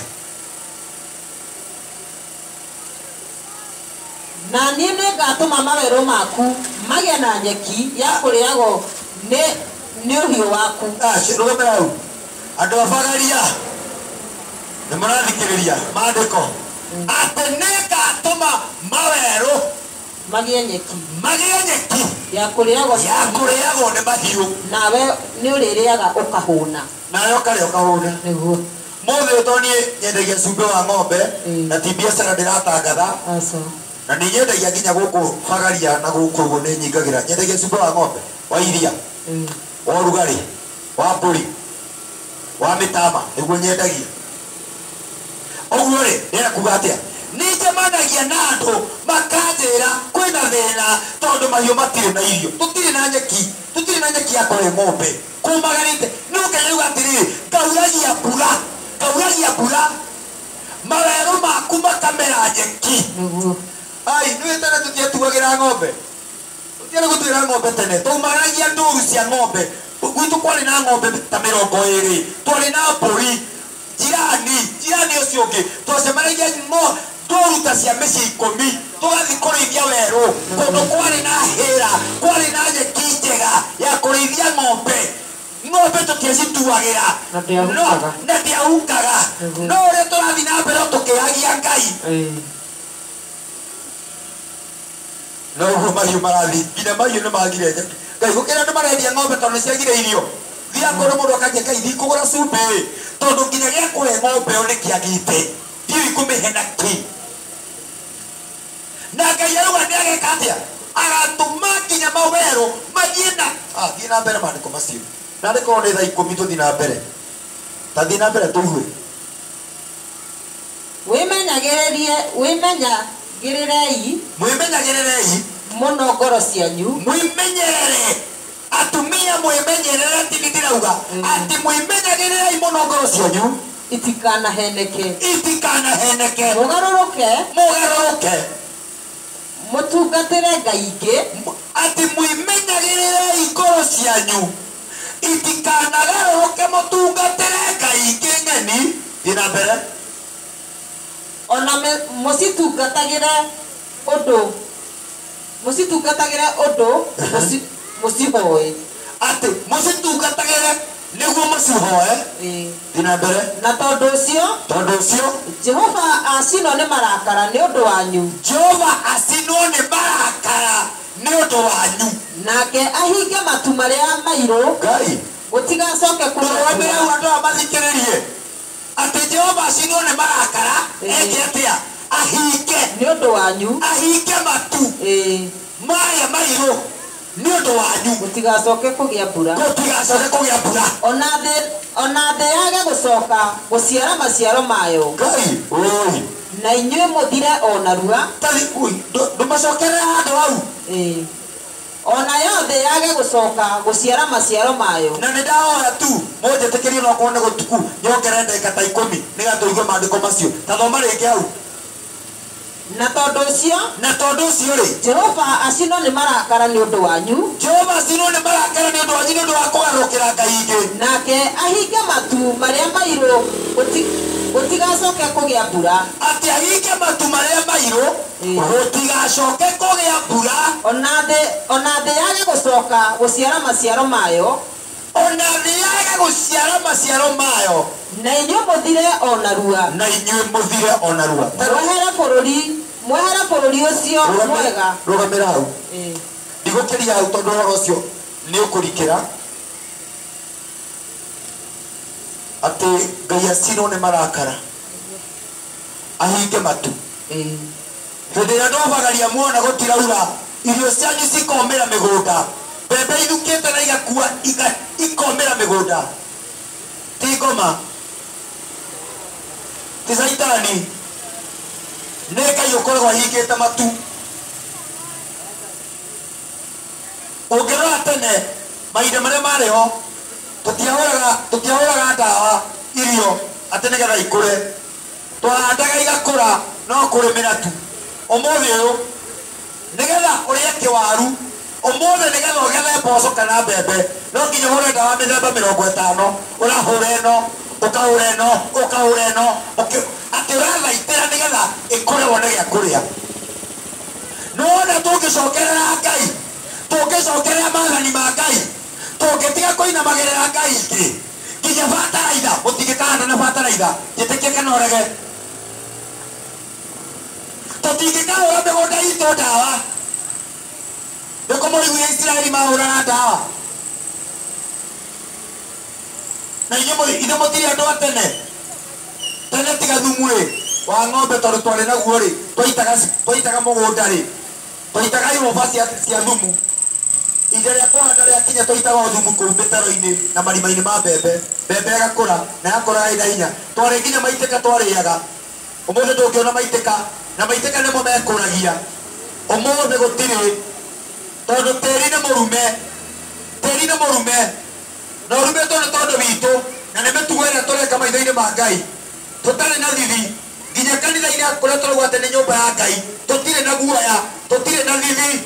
S2: na niĩ nĩngatũma mawerũ maku magĩe na nyeki ya kũrĩagwo nĩ ũhiũ waku.
S1: Rũgamĩra hau andũ a Bagaria nĩ marathikĩrĩria maandĩko atĩ nĩngatũma mawerũ
S2: magĩe nyeki
S1: ya kũrĩagwo nĩ mahiũ,
S2: nawe nĩ ũrĩrĩaga ũkahũna,
S1: nawe ũkarĩa ũkahũna.
S2: nĩguo
S1: mũthĩ to niĩ nyendagia cumbĩ wa ng'ombe na ti biacara ndĩratangatha na nĩ nyendagia nginya gũkũ Bagaria na gũkũ ũguo nĩ nyingagĩra nyendagia cumbĩ wa ng'ombe wa iria wa ũrugarĩ wa mbũri wa mĩtama nĩguo nyendagia. Ũguo rĩ nĩekuga atĩa nĩnjemanagia na andũ makanjĩra kwĩna thĩna tondũ mahiũ matirĩ na irio, tũtirĩ na nyeki ya kũhe ng'ombe kumagarĩte. Nĩũkĩrĩuga atĩrĩrĩ ngauragia mbura mawerũ maku makamera nyeki. Ai nĩũĩ tene tũtietugagĩra ng'ombe, tũtiarĩ gũtuĩra ng'ombe tene, twaumagaragia ndũru cia ng'ombe. Gwitũ kwarĩ na ng'ombe ta 20 twarĩ na mbũri jirani ũcio ũngĩ twacemanagia ndũru ta cia mĩciĩ 10 tũgathiĩ kũrĩithia werũ kũndũ kwarĩ na hĩra, kwarĩ na nyeki njega ya kũrĩithia ng'ombe tũtiacituagĩra na ndiahungaga. No ũrĩa tũrathiĩ na mbere tũkĩhagia Ngai no ũguo mahiũ marathiĩ nginya mahiũ nĩ magire nyeki. Ngai gũkĩra andũ marendia ng'ombe tondũ nĩciagire irio thia kũrĩ mũndũ akanjia Ngai thiĩ kũgũra cumbĩ tondũ nginya gĩa kũhe ng'ombe ĩyo nĩkĩagĩte thiĩ kũmĩhe na kĩ. Na Ngai arauga nĩageka atĩa agatũma nginya mawerũ mathiĩ na mbere maandĩko macio na nĩkorwo nĩ thaa 10 tũthiĩ na mbere ta thiĩ na mbere tũigue. Mwĩmenyagĩrĩrei
S2: mũno ngoro cianyu,
S1: mwĩmenyerere atumia mwĩmenyerere ti ndirauga atĩ mwĩmenyagĩrĩrei mũno ngoro cianyu
S2: itikanaheneke
S1: mũgarũrũke
S2: mũtungatĩre Ngai ingĩ,
S1: atĩ mwĩmenyagĩrĩrei ngoro cianyu itikanagarũrũke mũtungatĩre Ngai ingĩ ng'eni. Thiĩ na mbere.
S2: Ona mũcitungatagĩre ũndũ mũcihoe,
S1: atĩ mũcitungatagĩre nĩguo mũcihoe. Thiĩ na mbere.
S2: Na tondũ ũcio Jehova acinwo nĩ marakara nĩ ũndũ wanyu, nake ahinge matu marĩa mairũ
S1: Ngai
S2: gũtigacoke
S1: kũrũgamĩrĩra andũ a mathikĩrĩrie atĩ Jehova acinwo nĩ marakara eke atĩa ahinge
S2: nĩ ũndũ wanyu,
S1: ahinge matu maya mairũ nĩ ũndũ wanyu
S2: gũtigacoke kũgĩa mbura, ona thĩ yage gũcoka gũciara maciaro mayo.
S1: Ngai oi
S2: na inyuĩ mũthire o narua
S1: ndũmacokerera handũ hau
S2: ona yothe yage gũcoka gũciara maciaro mayo.
S1: Na nĩndahoya tu mũnjĩtĩkĩrie no korwo nĩ gũtuku nyongere ndagĩka ta 10 nĩgetha tũigue maandĩko macio. Ta thoma rĩngĩ hau.
S2: Na tondũ
S1: ũcio rĩ
S2: Jehova acinwo nĩ marakara nĩ ũndũ wanyu,
S1: nĩ ũndũ wa kũgarũrũkĩra Ngai ingĩ,
S2: nake ahinge matu marĩa mairũ gũtigacoke kũgĩa mbura,
S1: atĩ ahinge matu marĩa mairũ gũtigacoke kũgĩa mbura,
S2: ona thĩ yage gũcoka gũciara maciaro mayo, na inyuĩ mũthire o narua, mwehere bũrũri ũcio mwega.
S1: Rũgamĩra hau ndigũkĩria hau tondũ ũhoro ũcio nĩ ũkũrikĩra atĩ Ngai acinwo nĩ marakara ahinge matu. Hĩndĩ ĩrĩa andũ a Bagaria muona gũtiraura irio cianyu cikomĩra mĩgũnda, mbembe ithukĩte na igakua ikomĩra mĩgũnda, ti ngoma ti caitani ngai ukoragwo ahingite matu ungirora tene mahinda maria mariho tutiahuraga ndawa irio ati nigetha ikure twahandaga igakura no kurimira tu umuthi uyu nigetha urie kiwaru umuthi nigetha ugethe mboco kana mbembe no nginya uhure ndawa mithemba 50 urahura ino ukahura ino ukahura ino ati urathaitira nigetha ikure wone gia kuria nona tungicokerera ngai tungicokerera maathani ma ngai tungitiga kuinamagerera ngai ingi nginya bataraitha mutingikahanda na bataraitha njitikie kana urege tutingikahura migunda itu ndawa niko mũrigu ya Isiraeli mahũraga ndawa na ithe mũtiri andũ a tene tiga thumu wa ng'ombe tondũ twarĩ naguo twaitaga mũgũnda twaitaga iroba cia thumu inde rĩa kũhanda rĩakinya twaitaga thumu kũu mĩtaro-inĩ na marima-inĩ ma mbembe ĩgakũra na yakũraga ina hinya twarĩ nginya maitĩka twarĩaga ũmũthĩ ndũngĩona maitĩka na maitĩka nĩmo mekũragia ũmũthĩ gũtirĩ tondũ tĩri nĩ mũrume na ũrumetwo nĩ tondũ witũ na nĩ mĩtugo ĩrĩa tũreka maitho-inĩ ma Ngai tũtarĩ na thithi nginya kanitha-inĩ kũrĩa tũrauga atĩ nĩ nyũmba ya Ngai tũtirĩ na guoya tũtirĩ na thithi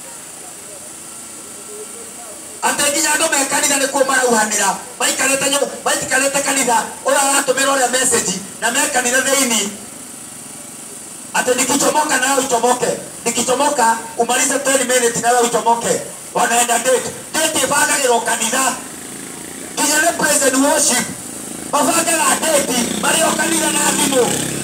S1: atĩ nginya andũ me kanitha nĩkuo marauhanĩra maikarĩte kanitha ũrĩa aratũmĩra ũrĩa message na me kanitha thĩinĩ atĩ nikichomoka nawe uchomoke nikichomoka umalize 10 minutes nawe uchomoke wanaenda date ibagagĩrwo kanitha nginya nĩ praise and worship mabagaga date marĩ o kanitha na thimũ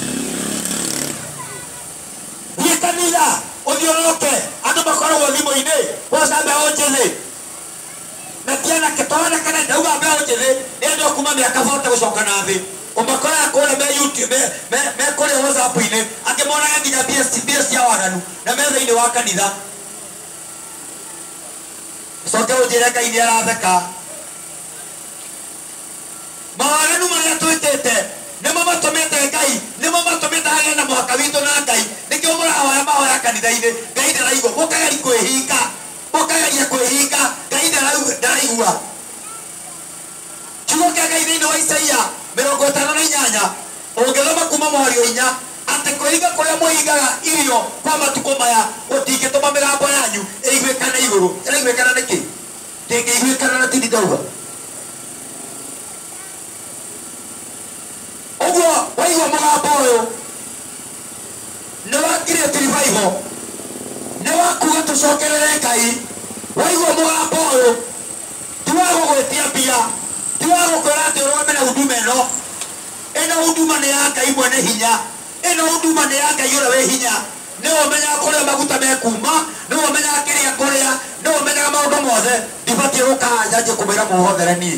S1: thiĩ kanitha ũthiũrũrũke andũ makoragwo thimũ-inĩ woca mbeũ njĩthĩ na tiana twana kana ndauga mbeũ njĩthĩ nĩ andũ kuma mĩaka 40 gũcoka na thĩ umakoraga kũrĩa me YouTube me kũrĩa WhatsApp-inĩ akĩmonaga nginya mbia cia waganu na me thĩinĩ wa kanitha coke ũnjĩre Ngai nĩ aratheka mawaganu marĩa twĩkĩte nĩmo matũmĩte Ngai nĩmo matũmĩte hagĩe na mũhaka witũ na Ngai nĩkĩo mũrahoya mahoya kanitha-inĩ Ngai ndaraigua mũkageria kwĩhinga Ngai ndaraigua kiugo kĩa Ngai thĩinĩ wa Isaia 58 ũngĩthoma kuma mwario 4 atĩ kwĩhinga kũrĩa mwĩhingaga irio kwa matukũ maya gũtingĩtũma mĩgambo yanyu ĩiguĩkane igũrũ ĩraiguĩkana nĩkĩ ndĩngĩiguĩkana na tindi ndauga ũguo waigua mũgambo ũyũ nĩ wa create revival nĩ wa kuga tũcokerere Ngai waigua mũgambo ũyũ ti wa gũgwĩtia mbia ti wa gũkwĩra atĩ ũrũgame na huduma ĩno huduma nĩ ya Ngai mwene hinya ĩno huduma nĩ ya Ngai ũrĩa wĩ hinya nĩwe ũmenyaga kũrĩa maguta mekuma nĩwe ũmenyaga kĩrĩa kũrĩa nĩwe ũmenyaga maũndũ mothe ndibatiĩ gũkaga nyanjie kũmwĩra mũhothere niĩ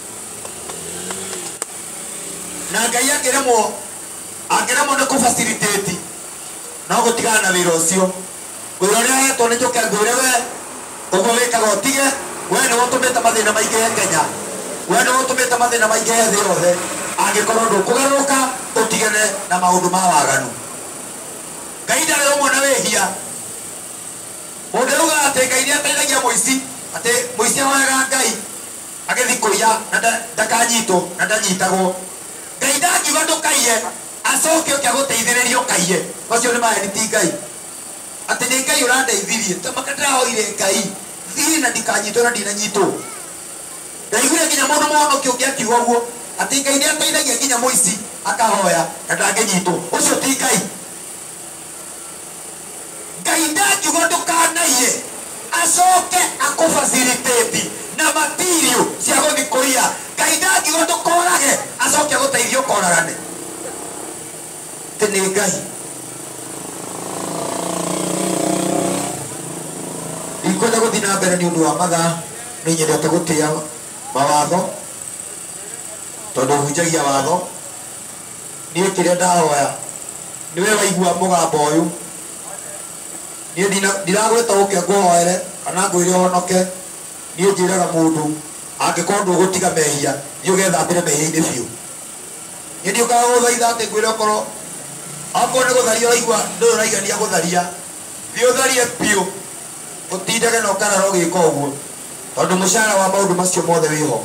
S1: na Ngai angĩremwo nĩ kũfacilitate no gũtigana na wĩra ũcio wĩra ũrĩa hetwo nĩ njũke ngwĩre we ũguo wĩkaga ũtige we nĩwe ũtũmĩte mathĩna maingĩ Kenya we nĩwe ũtũmĩte mathĩna maingĩ thĩ yothe angĩkorwo ndũkũgarũrũka ũtigane na maũndũ ma waganu Ngai ndarĩ ũmwe na wĩhia mũndũ auga atĩ Ngai nĩ ateithagia mũici atĩ mũici ahoyaga Ngai agĩthiĩ kũiya na ndakanyitwo na ndanyitagwo Ngai ndangiuga ndũkaiye acoke ũke agũteithĩrĩrie ũkaiye ũcio nĩ maheni ti Ngai atĩ nĩ Ngai ũrandeithirie tamaka ndĩrahoire Ngai thiĩ na ndikanyitwo na ndinanyitwo ndaiguire nginya mũndũ mũhonokia ũngĩ akiuga ũguo atĩ Ngai nĩ ateithagia nginya mũici akahoya na ndangĩnyitwo ũcio ti Ngai Ngai ndangiuga ndũkanaiye acoke akũfacilitate na material cia gũthiĩ kũiya Ngai ndangiuga ndũkorage acoke agũteithie ũkoragane atĩ nĩ Ngai ndikwenda gũthiĩ na mbere nĩ ũndũ wa mathaa nĩ nyendete gũtĩa mawatho tondũ hunjagia watho niĩ kĩrĩa ndahoya nĩwe waigua mũgambo ũyũ niĩ ndiragwĩta ũke ngũhoere kana ngwĩre ũhonoke niĩ njĩraga mũndũ angĩkorwo ndũgũtiga mehia thiĩ ũgethambĩre mehia-inĩ biũ niĩ ndiũkaga gũthaitha atĩ ngwĩre okorwo akone gutharia raigwa ndo raigania gutharia thio tharie pio utindage no kararo giko uguo tondu mushara wa maundu macio mothe wiho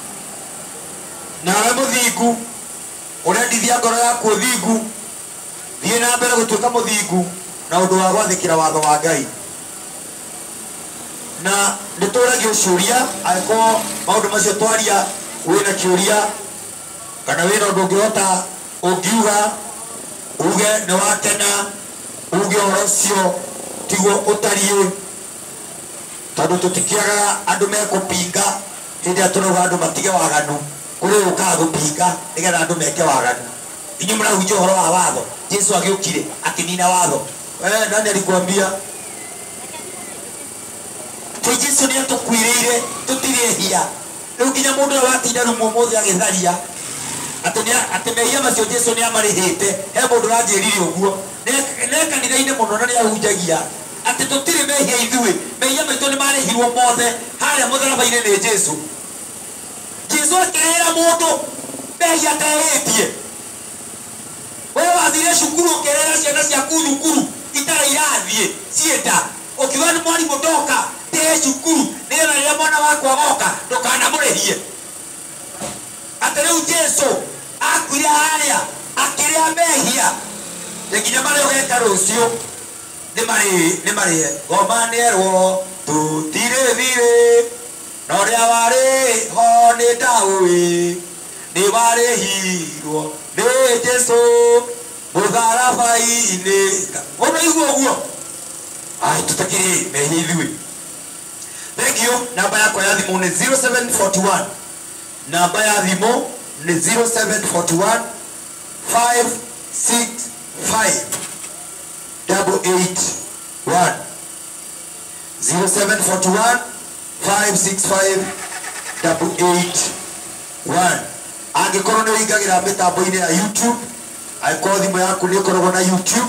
S1: na we muthingu urendithia ngoro yaku uthingu thie na mbere gutuika muthingu na undu wa gwathikira watho wa Ngai na ndituragia ucuria aiko maundu macio twaria wina kiuria kana wina undu ungihota ungiuga uge ni wakena uge orocio tiguo utarie tondu tutikiaga andu mekupinga hindi aturuga andu matige waganu kuri uka gupinga nigetha andu meke waganu inyu murahunjia uhoro wa watho Jesu agiukire akinina watho nani alikwambia Jesu ni atukwirire tutirehia riu nginya mundu watinda rumo mothe agitharia atemehia macio Jesu ni amarihite he mundu ranjirire uguo neka niraine muno na ni ahunjagia ati tutire mehia ithui mehia maitu ni marihirwo mothe haria mutharaba-ini ni Jesu Jesu akirira mundu mehia tehitie we wathire cukuru ukirira ciana ciaku thukuru itara irathie cienda ukiuga ni mwarimu ndoka te cukuru nigetha riria mwana wakwa agoka ndukanamurihie ati riu Jesu akuire haria akiria mehia nginya maria ugeka rucio ni marie ngoma nierwo tutire thire no ria wari ho ni ndaui ni warihirwo ni Jesu mutharaba-ini ona iguo guo tutakiri mehia ithui. Thank you. Namba yako ya thimu ni 0741 namba ya thimu ni 0741 565 881 0741 565 881 angikorwo ni uingagira mitambo-ini ya YouTube aiko thimu yaku ni ikoragwo na YouTube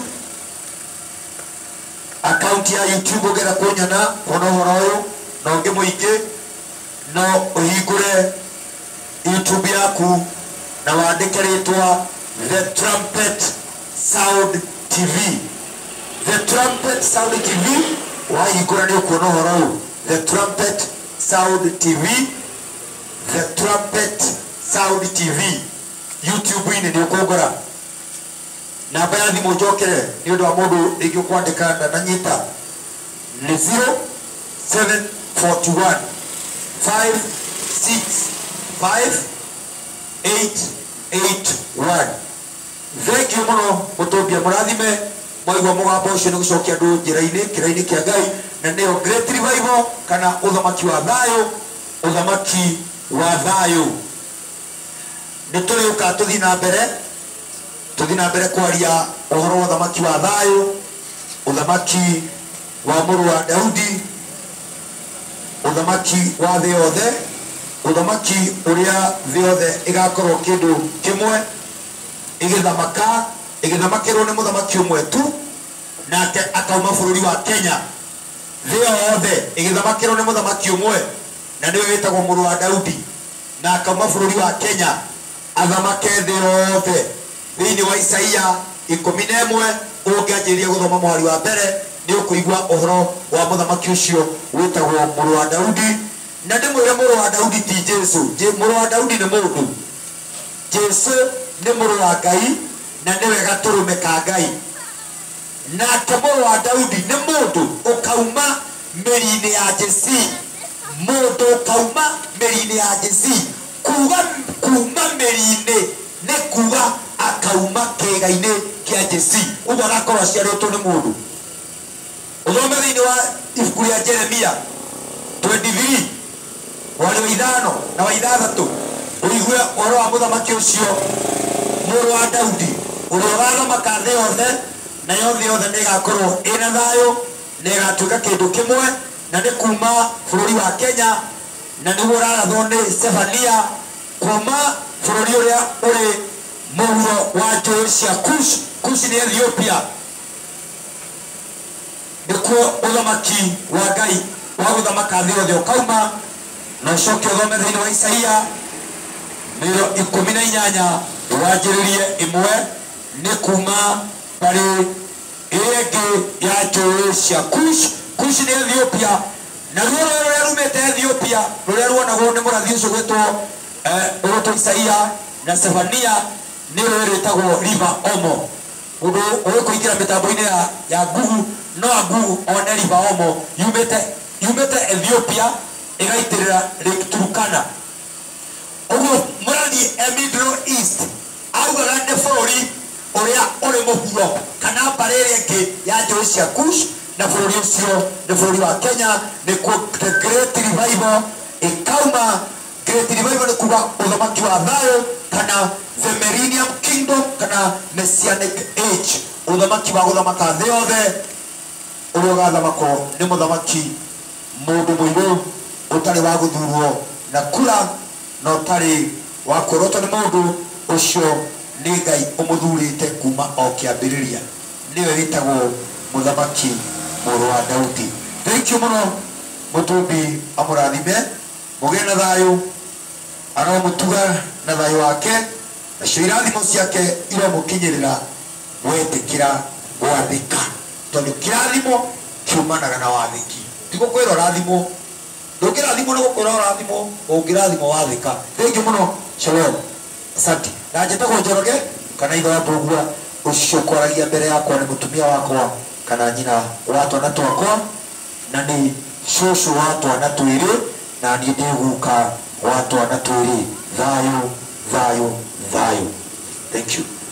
S1: account ya YouTube ugera kunyona kono horo uyu no ngi muingi no uhingure YouTube yaku na wandike ritwa The Trumpet Sound TV. The Trumpet Sound TV wahingura ni ukuona horo uyu The Trumpet Sound TV. The Trumpet Sound TV YouTube-ini ni ukugura namba ya thimu njokere ni undu wa mundu ringi ukwandika na nyita ni 0741 565 881. Thank you muno mutobia murathime mwaigwa mugambo ucio ni gucokia andu njira-ini kira-ini kia Ngai na nio Great Revival kana uthamaki wa thayo ni turiuka tuthi na mbere kwaria uhoro wa uthamaki wa thayo uthamaki wa muru wa Daudi uthamaki wa thi yothe uthamaki uria thi yothe igakorwo kindu kimwe igithamakirwo ni muthamaki umwe tu nake akauma bururi wa Kenya thi yothe igithamakirwo ni muthamaki umwe na niwe witagwo muru wa Daudi na akauma bururi wa Kenya athamake thi yothe thini wa Isaia 11 ungianjiria guthoma mwari wa mbere ni ukuigua uhoro wa muthamaki ucio witagwo muru wa Daudi na ndimwire muru wa Daudi ti Jesu muru wa Daudi ni mundu Jesu ni muru wa Ngai na niwe gaturume ka Ngai na muru wa Daudi ni mundu ukauma meri-ini ya Jesi mundu ukauma meri-ini ya Jesi kuma meri-ini ni kuga akauma kega-ini kia Jesi uguo agakorwo aciarĩtwo ni mundu uthome thĩinĩ wa ibuku rĩa Jeremia 23 wari wa 5 na wa 6 uigue ũhoro wa mũthamaki ũcio mũrũ wa Daudi ũrĩa ũgathamaka thĩ yothe nayo thĩ yothe nĩ ĩgakorwo ĩna thayũ na ĩgatuĩka kĩndũ kĩmwe na nĩ kuma bũrũri wa Kenya na nĩguo ũrarathwo nĩ Zefania kuma bũrũri ũrĩa ũrĩ mũhuro wa njũĩ cia Kush ni Ethiopia nikuo uthamaki wa Ngai wa guthamaka thĩ yothe ukauma na ucoke uthome thĩinĩ wa Isaia 18 wanjĩrĩrie 1 nĩ kuma bari ege ya Josia Kush ni Ethiopia na ruo rumete Ethiopia ruria ruona go ni murathi ucio gwetwo Isaia na Sefania ni rwetagwo River Omo undu kuingira mitambo-ini ya Google no Google one River Omo yumete Ethiopia igaitirira Lake Turkana ugu murathi Middle East augaga ni bururi uria uri muhuro kana barere ke ya Josia Kush na bururi ucio ni bururi wa Kenya ni the Great Revival ikauma. Great Revival ni kuga uthamaki wa thayo kana the Millennium Kingdom kana Messianic Age uthamaki wa guthamaka thĩ yothe uria ugathamako ni muthamaki mundu muiru utari wa guthurwo na kura no tari wa kurotwo ni mundu ucio ni Ngai umuthurite kuma o kiambiriria niwe witagwo muthamaki muru wa Daudi. Thank you muno mutumbi amurathime mugie na thayo ara mutuga na thayo wake na irathimo ciake iramukinyirira wetikira gwathika tondu kirathimo kiumanaga na wathiki tiko kwira rathimo ndungirathimo no gukora rathimo ungirathimo wathika. Thank you muno. Shalom. Asante. Na njĩtagwo Njoroge kana ithe wa Mbugua ucio kwaragia mbere yakwa ni mutumia wakwa kana nyina wa twana twakwa na ni shushu wa twana twĩrĩ na ni ndiguka wa twana twĩrĩ. Thayo. Thank you.